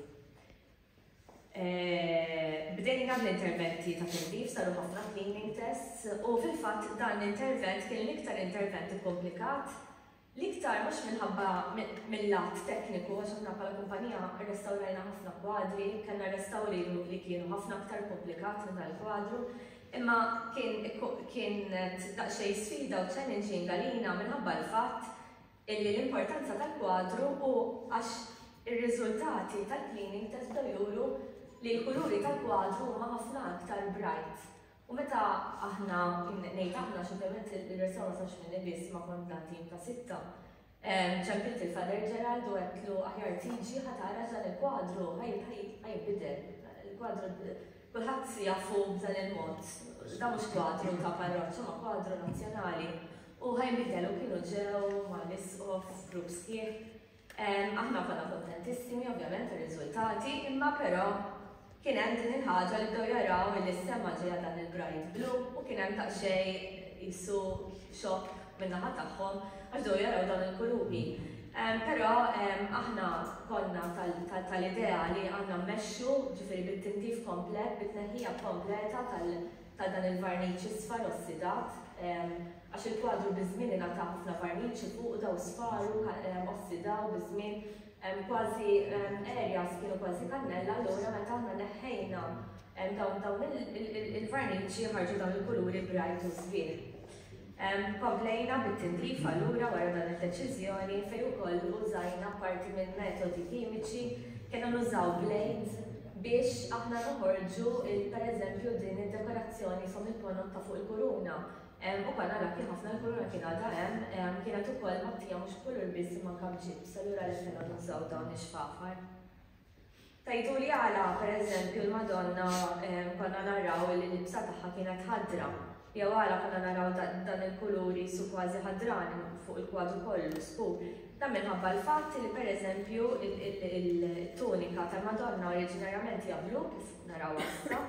Bdejna bl-interventi ta' tindif saru ħafna cleaning tests u fil-fatt dan l-intervent kien l-iktar intervent komplikat. L-iktar mhux minħabba mill-lat tekniku għax aħna bħala kumpanija rrestawrajna ħafna kwadri, kellna restawri li kienu ħafna aktar komplikat minn dal-kwadru, imma kienet daqsxejn sfida u challenging għalina minħabba l-fatt illi l-importanza tal-kwadru u għax ir-riżultati tal-cleaning test juru li l-kuluri tal-kwadru huma ħafna aktar bright. U meta aħna ngħid aħna x'ovvjament il-restaw ma sax minn biss ma konna tim ta' sitta. Ċempilt il-Fader Gerald u għetlu aħjar tiġi ħatara dan il-kwadru ħajbidel. Il-kwadru kulħadd jafu b'dan il-mod. Da mhux kwadru ta' parroċċa ma' kwadru nazzjonali. U ħajbidel u kienu ġew ma' nisqof grupp sħiħ. Aħna konna kontentissimi ovvjament ir-riżultati, imma però kien hemm din il-ħaġa li bdew jaraw li s-sema ġejja dan il-bright blue u kien hemm daqsxejn qisu xokk min-naħa tagħhom għax dew jaraw dan il-kuluri. Però aħna konna tal-idea li għandna mmexxu ġifieri bit-tintif komplet, bit-tneħħija kompleta ta' dan il-varniċ isfar ossidat, għax il-kwadru biż-żmien ingħata ħafna varniċi fuq daw sfaru ossidaw biż-żmien kważi areas kienu kważi kannella, allura meta aħna neħħejna dawn dawn il-varniċi ħarġu dawn il-kuluri bright u sbieħ. Komplejna bit-tindif allura wara dan id-deċiżjoni fejn ukoll użajna parti minn metodi kimiċi kienu nużaw blades biex aħna noħorġu pereżempju din id-dekorazzjoni som il-ponot ta' fuq il-kuruna. U konna nara ħafna l-kuruna kien għadha hemm kienet ukoll mattija mhux kulur biss imma kemm ġibs, allura lestna nużaw dawn ix-xfafar. Tajtu li għala, pereżempju l-Madonna konna naraw li l-libsa tagħha kienet ħadra. Jew għala konna naraw dan il-kuluri su kważi ħadran fuq il-kwadru kollu skur. Dan minħabba l-fatt li pereżempju il-tunika tal-Madonna oriġinarjament hija blu kif naraw issa.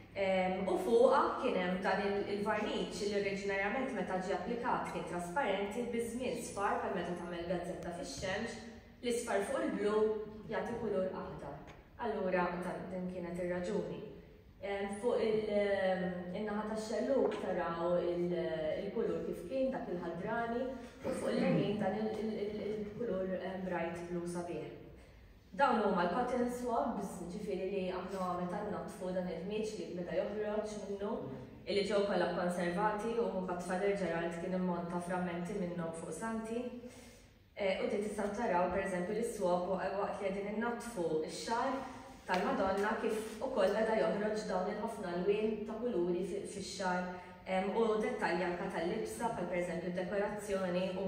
U fuqha kien hemm dan il-varniċ li oriġinarjament meta ġie applikat kien trasparenti biż-żmien sfar bħal meta tagħmel gazzetta fix-xemx l-isfar fuq il-blu jagħti kulur aħdar. Allura din kienet ir-raġuni. Fuq il-naħa tax-xelluk taraw il-kulur kif kien dak il-ħadrani u fuq il-lemin dan il-kulur bright blue sabiħ. Dawn huma l-cotton swabs, ġifieri li aħna meta natfu dan il-miċ li beda joħroġ minnu illi ġew kollha konservati u mbagħad Father Gerald kien immonta frammenti minnhom fuq santi. U din tistgħu taraw pereżempju l-swab waqt li qegħdin innatfu x-xahar tal-Madonna kif ukoll beda joħroġ dawn il-ħafna lwien ta' kuluri fix-xahar u dettalji anke tal-libsa bħal pereżempju d-dekorazzjoni u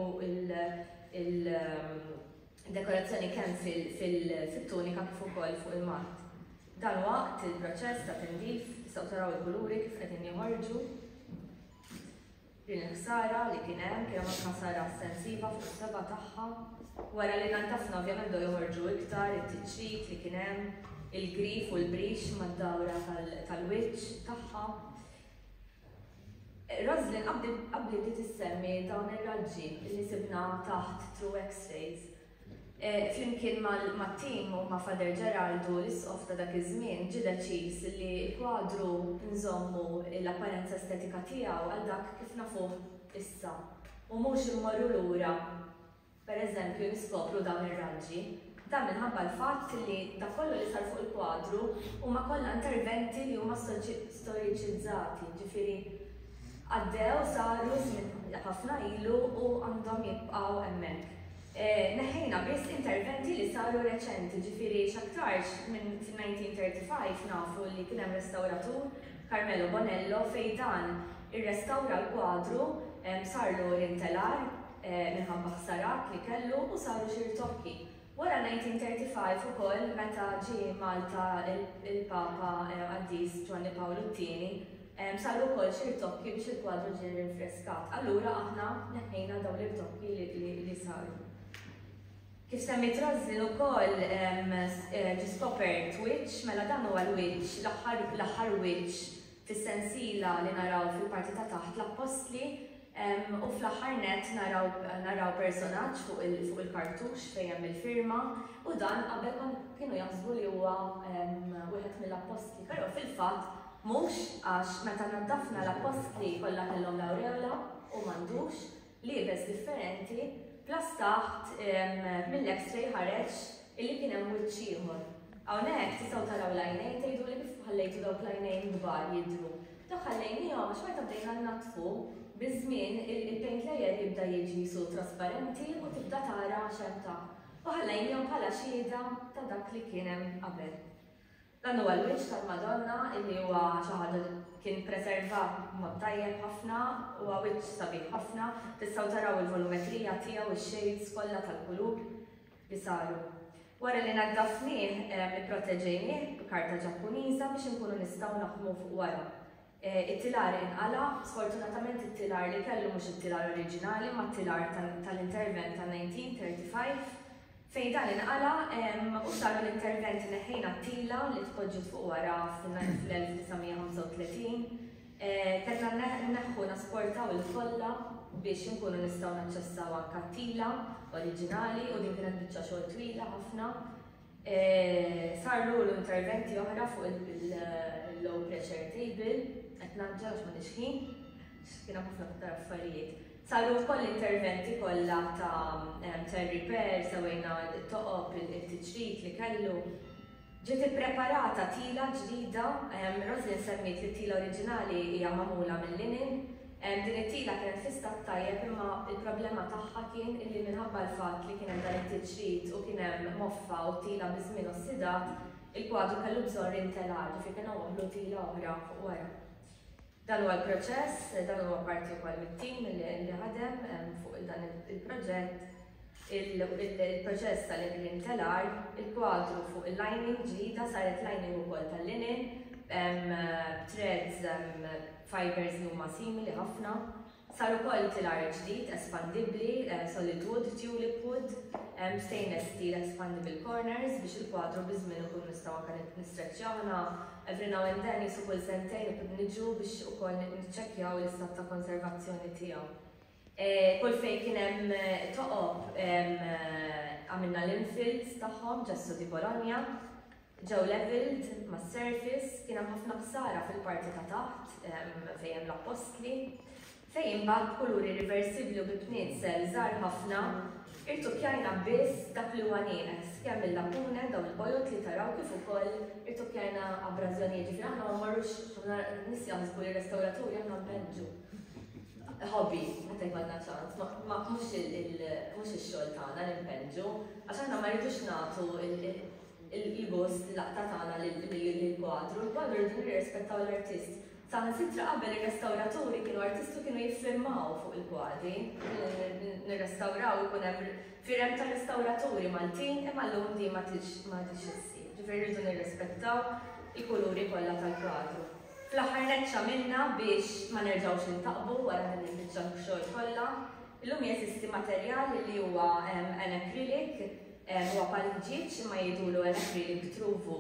il- dekorazzjoni kemm fil-tunika kif ukoll fuq il-matt. Dan waqt il-proċess ta' tindif tistgħu taraw il-kuluri kif qegħdin joħorġu. Din il-ħsara li kien hemm kien hemm ħsara estensiva fuq is-seba' tagħha. Wara li nantafna ovvjament dew joħorġu iktar it-tiċċit li kien hemm, il-grif u l-brix mad-dawra tal-wiċċ tagħha. Roslyn qabli li tissemmi dawn ir-raġġi li sibna taħt True X-rays. Flimkien mat-tim u ma' Father Geraldo l-isqof ta' dak iż-żmien ġie deċiż li l-kwadru nżommu l-apparenza estetika tiegħu għal dak kif nafuh issa. U mhux immorru lura, pereżempju niskopru dawn ir-raġġi. Dan minħabba l-fatt li dak kollu li sar fuq il-kwadru huma kollha interventi li huma storiċizzati, ġifieri għaddew saru żmien ħafna ilu u għandhom jibqgħu hemmhekk. Neħħejna biss interventi li saru reċenti, ġifieri x'aktarx minn fil-nineteen thirty-five nafu li kien hemm restawratur Carmelo Bonello fejn dan irrestawra l-kwadru sarlu rintelar minħabba ħsarat li kellu u saru xi rtokki. Wara nineteen thirty-five ukoll meta ġie Malta il-Papa Qaddis Giovanni Paolo t-tieni saru wkoll xi rtokki biex il-kwadru ġie rinfreskat. Allura aħna neħħejna dawn l-irtokki li saru. Kif semmit Roslyn ukoll ġie skopert wiċċ, mela dan huwa l-wiċċ, l-aħħar wiċċ fis-sensiela li naraw fil-parti ta' taħt l-Apostli u fl-aħħar net naraw personaġġ fuq il-kartux fejn hemm il-firma u dan qabel kienu jaħsbu li huwa wieħed mill-Apostli. Però fil-fatt mhux għax meta naddafna l-Apostli kollha kellhom l-awreola u m'għandux liebes differenti. Plus taħt mill-X-ray ħareġ illi kien hemm wiċċ ieħor. Hawnhekk tistgħu taraw l-għajnejn tgħidu li kif ħallejtu dawk l-għajnejn kbar jidhru. Dak ħallejnihom għax meta bdejna nnatfu biż-żmien il-paint layer jibda jiġi su trasparenti u tibda tara xemm taħt. U ħallejnihom bħala xhieda ta' dak li kien hemm qabel. Dan huwa l-wiċċ tal-Madonna illi huwa xi ħaġa kien preservat b'mod tajjeb ħafna, huwa wiċċ sabiħ ħafna, tistgħu taraw il-volumetrija tiegħu ix-shades kollha tal-kulur li saru. Wara li naddafnieh ipproteġejnieh b'karta Ġappuniża biex inkunu nistgħu naħdmu fuq wara. It-tilar inqala, sfortunatament it-tilar li kellu mhux it-tilar oriġinali ma t-tilar tal-intervent ta' nineteen thirty-five fejn dan inqala u saru l-interventi neħħejna t-tila li tpoġġiet fuq wara fl-elf tisa' ħamsa u tletin Kellna neħħu nasportaw il-kolla biex nkunu nistgħu naċċessaw anke t-tila oriġinali u din kienet biċċa xogħol twila ħafna. Saru l-interventi oħra fuq il-low pressure table, qed naġġel għax ma nixħin, kien hemm ħafna aktar affarijiet. Saru wkoll interventi kollha ta' repair, sewejna t-toqob, it-tiġrid li kellu. Ġiet ippreparata tila ġdida, Roslyn semmiet li t-tila oriġinali hija magħmula mill-linen. Din it-tila kienet fl-istat tajjeb imma il-problema tagħha kien li minħabba l-fatt li kien hemm dan it-tiġrid u kien hemm moffa u tila biżmien ossidat, il-kwadru kellu bżonn rintelar, ġifieri kien waħlu tila oħra fuq wara. Dan huwa l-proċess, dan huwa parti wkoll mit-tim li ħadem fuq dan il-proġett. Il-proċess tal-rintelar, il-kwadru fuq il-lining ġdida saret lining ukoll tal-linen, threads, fibers li huma simili ħafna. Sar ukoll tilar ġdid, espandibbli, solid wood, tulip wood, stainless steel expandable corners biex il-kwadru biżmien ikun nistgħu anke nistreċċjawna. Every now and then jisu kull sentejn ikun niġu biex ukoll niċċekkjaw l-istat ta' konservazzjoni tiegħu. Kull fejn kien hemm toqob għamilna l-infills tagħhom ġestu di Bologna, ġew leveled mas-surface, kien hemm ħafna ksara fil-parti ta' taħt fejn hemm l-appostli, fejn imbagħad kuluri riversibbli u bibniet sel żgħar ħafna, irtukkjajna biss dak li huwa nieqes, kemm il-lakune dawn il-bojot li taraw kif ukoll irtukkjajna abrażjonijiet, ġifieri aħna ma marrux nies jaħsbu li restawraturi aħna nbenġu. Hobby, meta jkollna ċans, ma mhux ix-xogħol tagħna li npenġu, għax aħna ma rridux nagħtu il-gost laqta tagħna lill-kwadru, il-kwadru rridu nirrispettaw l-artist. Saħansitra qabel ir-restawraturi kienu artisti kienu jiffirmaw fuq il-kwadri, nirrestawraw ikun hemm firem ta' restawraturi Maltin imma llum di ma tix issir. Ġifieri rridu nirrispettaw il-kuluri kollha tal-kwadru. Fl-aħħar neċċa minna biex ma nerġgħux nintaqbu wara din il-biċċa xogħol kollha. Illum jeżisti materjal li huwa an-acrylic, huwa pal-ġieġ imma jgħidulu an-acrylic truvu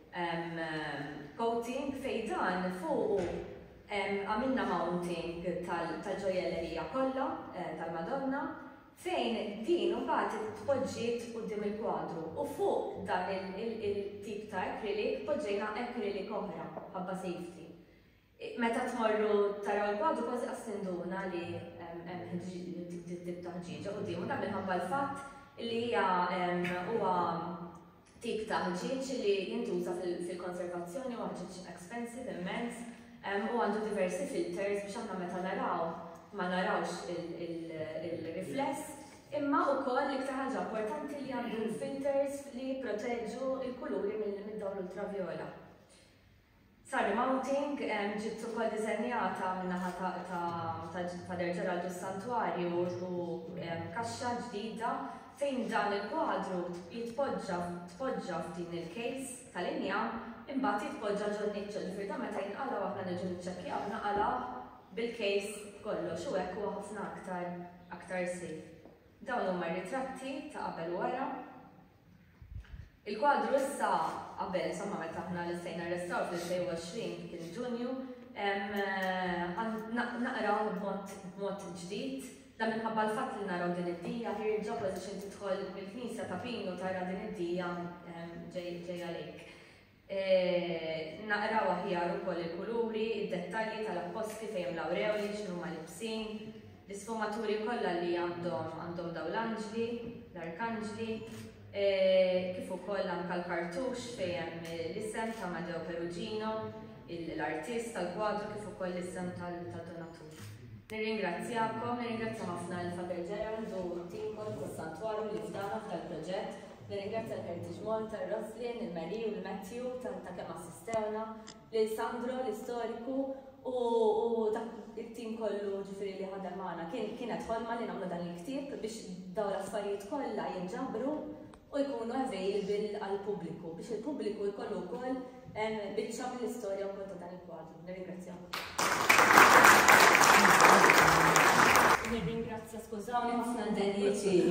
coating fejn dan fuqu għamilna mounting tal-ġojellerija kollha tal-Madonna fejn din mbagħad tpoġġiet quddiem il-kwadru u fuq dan il-tip ta' acrylic poġġejna acrylic oħra ħabba safety. Meta tmorru taraw il-kwadru kważi qastinduna li hemm tip ta' ħġieġa quddiem u dan minħabba l-fatt li hija huwa tip ta' ħġieġ li jintuża fil-konservazzjoni u ħġieġ expensive immens u għandu diversi filters biex aħna meta naraw ma narawx il-rifless imma wkoll l-iktar ħaġa importanti li għandu filters li jipproteġu il-kuluri minn dawn l-ultravjola. Sar mounting ġiet ukoll diżenjata min-naħa ta' Der Ġeraldu s-Santwarju u kaxxa ġdida fejn dan il-kwadru jitpoġġa f'din il-case tal-injam imbagħad jitpoġġa ġol niċċel ġifieri dan meta jinqalgħu aħna niġu niċċekkjaw naqalgħu bil-case kollox u hekk huwa ħafna aktar aktar safe. Dawn huma ritratti ta' qabel wara. Il-kwadru issa qabel insomma meta aħna li sejna restaw fl-elfejn u għoxrin kien Ġunju naqraw b'mod ġdid. Dan minħabba l-fatt li naraw din id-dija ħirġa kważi xi tidħol mill-Knisja ta' Pinu tara din id-dija ġejja lejk. Naqraw aħjar ukoll il-kuluri, id-dettalji tal-apposti fejn l-awrewli x'huma libsin, l-isfumaturi kollha li għandhom għandhom dawn l-anġli, l-arkanġli, kif ukoll anke l-kartux fejn hemm l-isem ta' Amadeo Perugino, l-artist tal-kwadru kif ukoll l-isem tad-donatur. Nirringrazzjakom, nirringrazzja ħafna l-Fader Gerald u t-tim kol tas-Santwarju li fdana f'dal-proġett. Nirringrazzja l-Heritage Malta, l-Roslyn, il-Mary u l-Matthew ta' kemm assistewna, l-Sandro, l-istoriku u il-tim kollu ġifieri li ħadem magħna. Kienet ħolma li nagħmlu dan il-ktieb biex dawn l-affarijiet kollha jinġabru u jkunu available għall-pubbliku biex il-pubbliku jkollu wkoll biċċa mill-istorja wkoll ta' dan il-kwadru. Nirringrazzjakom. Nirringrazzja skużawni ħafna l-deniċi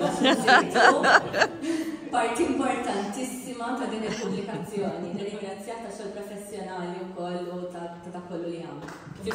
parti importantissima ta' din il-pubblikazzjoni. Nirringrazzja ta' xogħol professjonali wkoll u ta' ta' kollu li għamlu.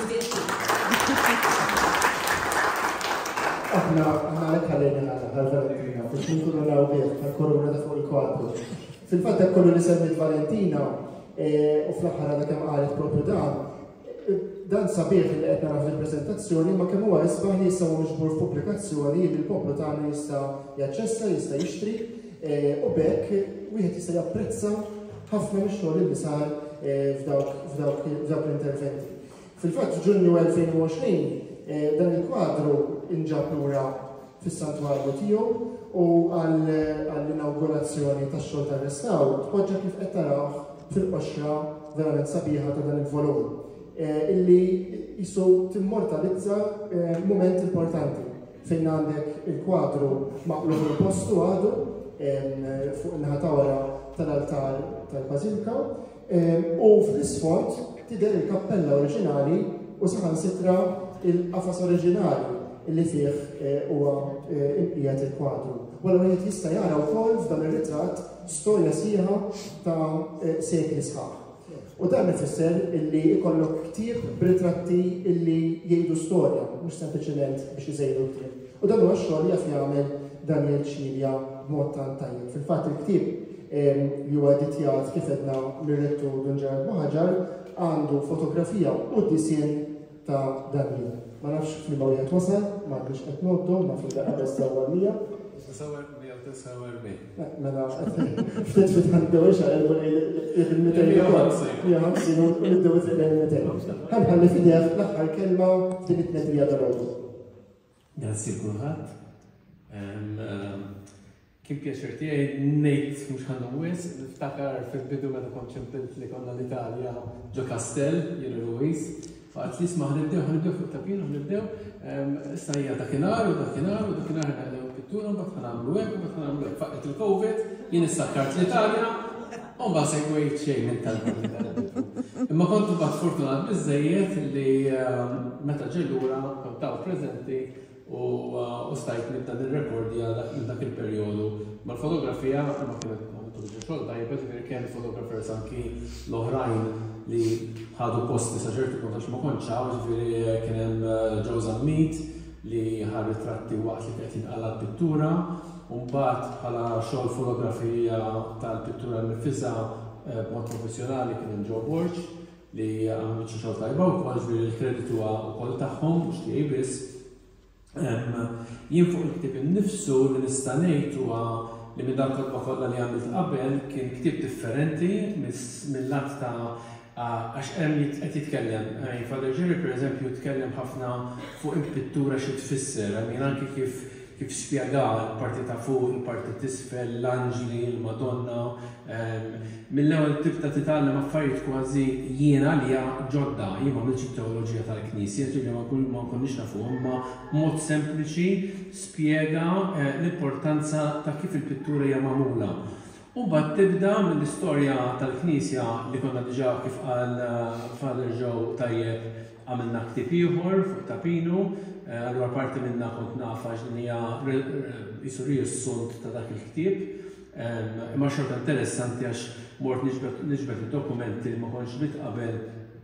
Aħna aħna għalhekk ħallejna għal-Valentina, biex nkunu naraw bih tal-korona ta' fuq il-kwadru. Fil-fatt dak kollu li semmit Valentina u fl-aħħar għadha kemm qalet propju dan, dan sabiħ li qed nara fil-preżentazzjoni ma kemm huwa isbaħ li jistgħu miġbur f'pubblikazzjoni li l-poplu tagħna jista' jaċċessa, jista' jixtri u bekk wieħed jista' japprezza ħafna mix-xogħol li sar f'dawk l-interventi. Fil-fatt f'Ġunju elfejn u għoxrin dan il-kwadru inġab lura fis-santwarju tiegħu u għall-inawgurazzjoni tax-xogħol tar-restawr tpoġġa kif qed tarawh fil-qoxra verament sabiħa ta' dan il-volum illi jisu timmortalizza moment importanti fejn għandek il-kwadru maqlub il-postu għadu fuq il-ħatawra tal-altar tal-Bażilika u fl-isfond tidher il-kappella oriġinali u saħansitra il-qafas oriġinali illi fih huwa imqiegħed il-kwadru. Wara wieħed jista' jara wkoll f'dan ir-ritratt storja sieħa ta' sekli sħaħ. U dan ifisser illi jkollok ktieb b'ritratti illi jgħidu storja, mhux sempliċement biex iżejdu ktieb. U dan huwa x-xogħol jaf jagħmel Daniel Xilja b'mod tant tajjeb. Fil-fatt il-ktieb li huwa editjat kif edna mir-rettur Ġerard Moħaġar għandu fotografija u disien ta' Daniel. Ma nafx f'liema wieħed wasal, ma nafx qed noddu, ma fil-daqqa tessawar mija. Tessawar mija u tessawar mija. Mela, ftit fit ħandew xaqelbu il-mitej mija ħamsin u nibdew il-mitej. Ħanħalli fideh l-aħħar kelma din it-tnedija dal-għodu. Grazzi kulħadd. Kien pjaċir tiegħi ngħid mhux ħannu wis, niftakar fil-bidu meta kont ċempilt li konna l-Italja ġo Kastell, jien Luis. Faqt li sma' ħnibdew, ħnibdew fuq tapin, ħnibdew, issa hija dakinhar u dakinhar u dakinhar ħnaqdew pittura, mbagħad ħnagħmlu hekk u mbagħad ħnagħmlu hekk. Faqet il-Covid, jien issakkart l-Italja, u mbagħad segwejt xejn minn tal-Covid. Imma kont mbagħad fortunat biżżejjed li meta ġej lura kont taw preżenti u stajt nibda nirrekordja dak il-perjodu. Mal-fotografija ma kienet xogħol tajjeb, ġifieri kien photographers anki l-oħrajn li ħadu posti sa ċertu punt għax ma kontx hawn, ġifieri kien hemm Joseph Mead li ħar ritratti waqt li qed jinqala l-pittura, u mbagħad bħala xogħol fotografija tal-pittura nifisha b'mod professjonali kien hemm Joe Borch li għamlu xi xogħol tajba wkoll, ġifieri l-kreditu wkoll tagħhom mhux tiegħi biss. Jien fuq il-ktieb innifsu li nista' ngħid huwa li minn dak kollha li għamilt qabel kien ktieb differenti mill-lat ta' għax hemm qed jitkellem. Father Jerry pereżempju jitkellem ħafna fuq il-pittura xi tfisser, hemm anke kif kif spjega l-parti ta' fuq, il-parti t'isfel, l-anġli, il-Madonna. Mill-ewwel tibda titgħallem affarijiet kważi jiena li hija ġodda, jien ma għamilx it-teoloġija tal-Knisja, ġifieri ma konniex nafuhom, ma mod sempliċi spjega l-importanza ta' kif il-pittura hija magħmula. U mbagħad tibda mill-istorja tal-Knisja li konna diġà kif qal Father Joe tajjeb għamilna ktieb ieħor fuq tapinu, allura parti minnha kont nafa x'din hija jisuriju s-sunt ta' dak il-ktieb. Imma xorta interessanti għax mort niġbed id-dokumenti li ma kontx bit qabel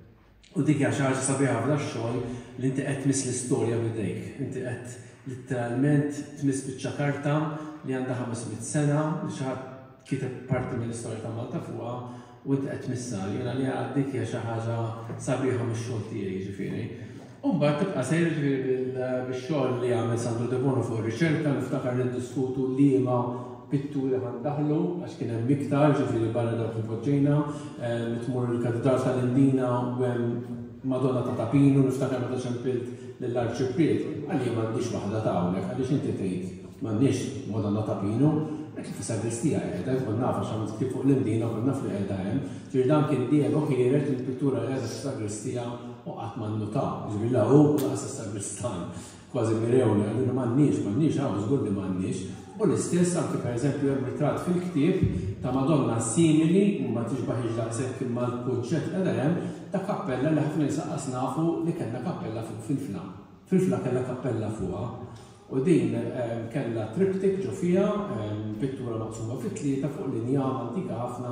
u dik hija xi ħaġa sabiħa f'dak xogħol li inti qed tmiss l-istorja b'idejk. Inti qed litteralment tmiss biċċa karta li għandha ħamesmien sena li xi ħadd kiteb parti mill-istorja ta' Malta fuqha u inti qed tmissa li jiena li dik hija xi ħaġa sabiħa mix-xogħol tiegħi ġifieri. U mbagħad tibqa' sejr ġifieri bix-xogħol li għamel Sandro De Bono fuq ir-riċerka niftakar niddiskutu liema pitturi ħandaħlu għax kien hemm iktar ġifieri barra dawk li poġġejna, li tmur il-Katedral tal-Indina u hemm Madonna ta' Tapinu, niftakar meta ċempilt lill-Arċipriet, għalli m'għandix waħda ta' hawnhekk, għaliex inti tgħid m'għandix Madonna Tapinu, fi sagristija qiegħda, kont naf għax għamilt ktieb fuq l-Indina u kont naf li qiegħda hemm, ġifieri dan kien diego ħieret li l-pittura qiegħda fis-sagristija u qatt ma nnutaw, ġifieri la hu laqas is-sagristan, kważi mirewna, għallu m'għandniex, m'għandniex, hawn żgur li m'għandniex. U l-istess anke pereżempju hemm ritratt fil-ktieb ta' Madonna simili ma tixbaħx daqshekk imma l-kunċett qiegħda hemm ta' kappella li ħafna jinsaqqas nafu li kellha kappella fuq fil-fla. Fil-fla kellha kappella fuqha. U din kellha triptik ġo fiha, pittura maqsuma fit-tlieta fuq linjam antika ħafna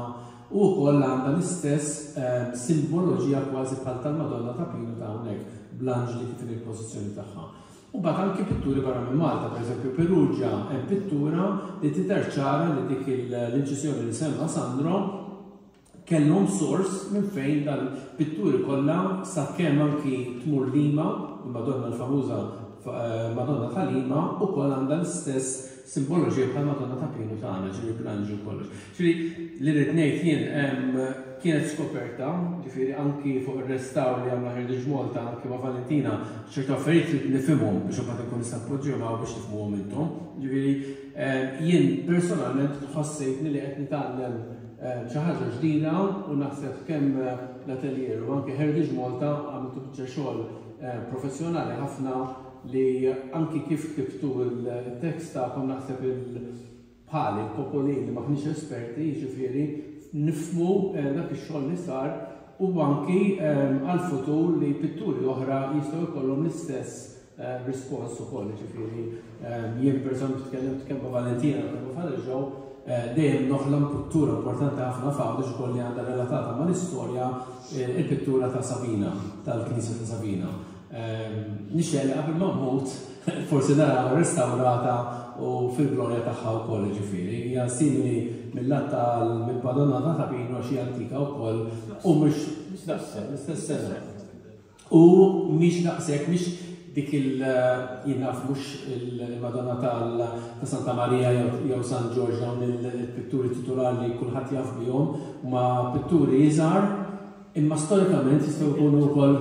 u wkoll għandha l-istess simboloġija kważi bħal tal-Madonna ta' Pino ta' hawnhekk bl-anġli kif il-pożizzjoni tagħha. U bad anki pitturi barra minn Malta, per eżempju Perugia hemm pittura li titerċara li dik l-inċisjoni li semma Sandro kellhom sors minn fejn dal-pitturi kollha sakemm anki tmur Lima, il-Madonna l-famuża Madonna ta' Lima, u koll għandha l-istess simboloġija bħal Madonna ta' Pino tagħna, ġifieri bl-anġlu kollox. Ġifieri li rrid ngħid jien kienet skoperta, ġifieri anki fuq ir-restawr li għamla Heritage Malta anki ma' Valentina, ċertu affarijiet li nifhimhom biex imbagħad nkun nista' appoġġjahom biex tifhmuhom intom. Ġifieri jien personalment ħassejtni li qed nitgħallem xi ħaġa ġdida u naħseb kemm l-atelier u anke Heritage Malta għamiltu biċċa xogħol professjonali ħafna li anki kif ktibtu il-tekst tagħkom naħseb il-bħali, il-popolin li maħniex esperti, ġifieri nifhmu dak ix-xogħol li sar u anki għal-futur li pitturi oħra jistgħu jkollhom l-istess rispons ukoll, ġifieri jien persona tkellem tkellem Valentina kemm Fadġew dejjem noħlam pittura importanti ħafna f'Għawdex ukoll li għandha relatata mal-istorja il-pittura ta' Savina, tal-Knisja ta' Savina. Nixtieq li qabel ma mmut forsi nara restaurata u fil-glorja tagħha wkoll ġifieri. Hija simili mill-lat tal-Madonna ta' Pino xi antika wkoll u mhux l-istess sena. U mhix daqshekk mhix dik il-jinaf mhux il-Madonna ta' Santa Maria jew San Giorgio dawn il-pitturi titolari li kulħadd jaf bihom ma' pitturi iżgħar imma storikament jistgħu jkunu wkoll.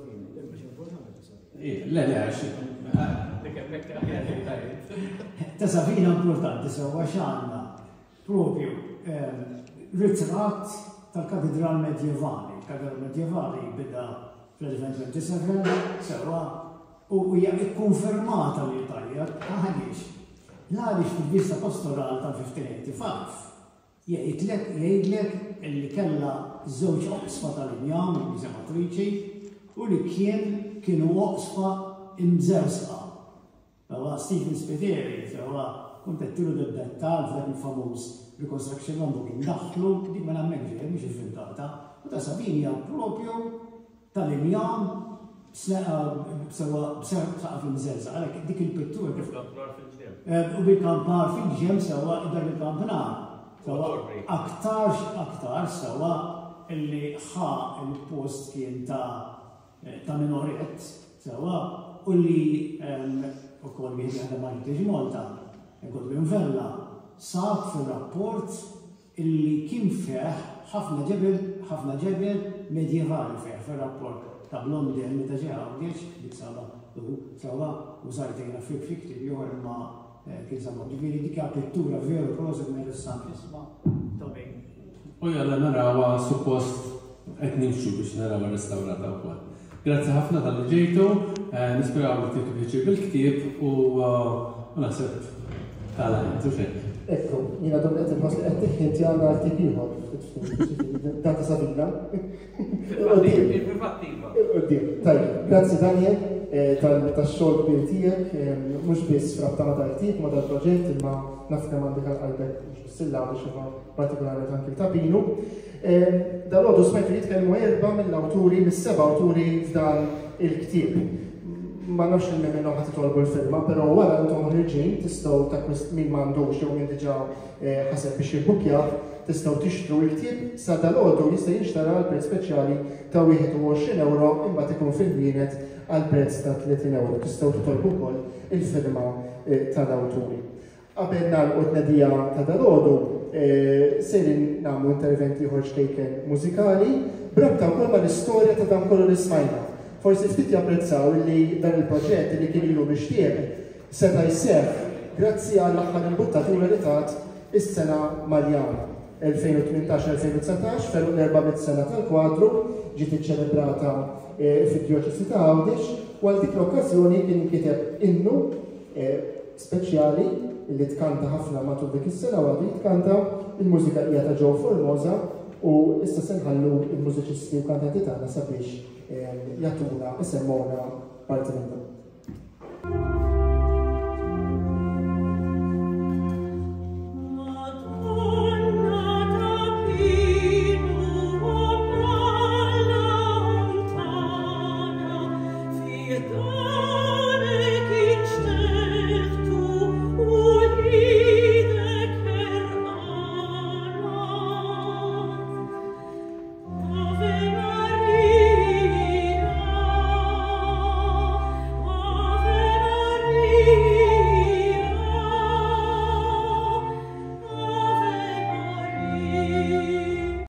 Le, le, għax. Ta' Savina importanti sewwa x'għandna propju ritratt tal-katedral medjevali. Il-katedral medjevali bida fl-elfejn twenty-seven sewwa u hija kkonfermata li tajjeb għaliex. Għaliex fil-vista pastorali tal-fifteen eighty-five jgħidlek li kellha żewġ oqsfa tal-injam il-Sematriċi u li kien kienu oqsfa imżersqa. Sewa Stephen Spiteri, sewa kontettilu d-dettal f'dak il-famuż reconstruction għandu kien daħlu, dik ma nammek ġej, mhix inventata, u ta' Savina propju tal-injam sewa b'saqaf imżersqa, għalhekk dik il-pittura kif u bil-kampar fil-ġem sewa dak il-kampnar. Sewa aktarx aktar sewa illi ħa il-post kien ta' ta' minoret, sewa, u li u kol bieħi għadha Heritage Malta, Godwin Vella, sab fil-rapport illi kien feħ ħafna ġebel, ħafna ġebel medjevali feħ fil-rapport ta' Blondel, meta ġeħa għawdiex, dik saba, sewa, u sartejna fik fikti joħor ma kien saba, ġiviri dika pittura veru prosa interessanti. U jalla narawa suppost qed nimxu biex narawa restaurata wkoll. Grazzi ħafna tal-li ġejtu, nisperaw li titu bieċi bil-ktib u naħseb tal-għajtu xejn. Ekku, jina dom għed il-ħos li għed tiħħinti għanna għarti biħor, danta Savina. Tajb, grazzi Daniel tal-xol kbir tijek, mux bis frabtama tal-ktib, ma tal-proġett, imma nafka mandek għal-qalbek silla biex partikolarment anki l-tapinu. Dal-għodu smajtu li jitkellmu erba mill-awturi, mis-seba awturi f'dan il-ktib. Ma nafx il minnom ħati tolbu l-firma, pero wara l-tom ħirġin tistaw ta' min mandux jew min diġa ħaseb biex jibbukjah, tistaw tixtru il-ktib sa dal-għodu jista' jinxtara għal-prezz speċjali ta' wieħed u għoxrin euro imma tikun fil-bienet għal-prezz ta' tletin euro. Tistaw titolbu wkoll il-firma tal-awturi. Qabel nagħlqu t-nedija ta' dal-għodu, sejrin nagħmlu interventi ħorġ kejken mużikali, brabta wkoll mal-istorja ta' dan kollu li smajna. Forsi ftit japprezzaw li dan il-proġett li kien ilu mixtieq seta' jseħħ grazzi għall-aħħar imbuttatura li tat is-sena Maljana elfejn u tmintax elfejn u tsatax ferru l-erba'miet sena tal-kwadru ġiet iċċelebrata fid-Djoċesi ta' Għawdex u għal dik l-okkażjoni kien inkiteb innu speċjali li tkanta ħafna matul dik is-sena u għadu jitkanta il-mużika hija ta' Joe Formosa u issa se nħallu il-mużiċisti u kantanti tagħna sabiex jagħtuna isemmuna parti minn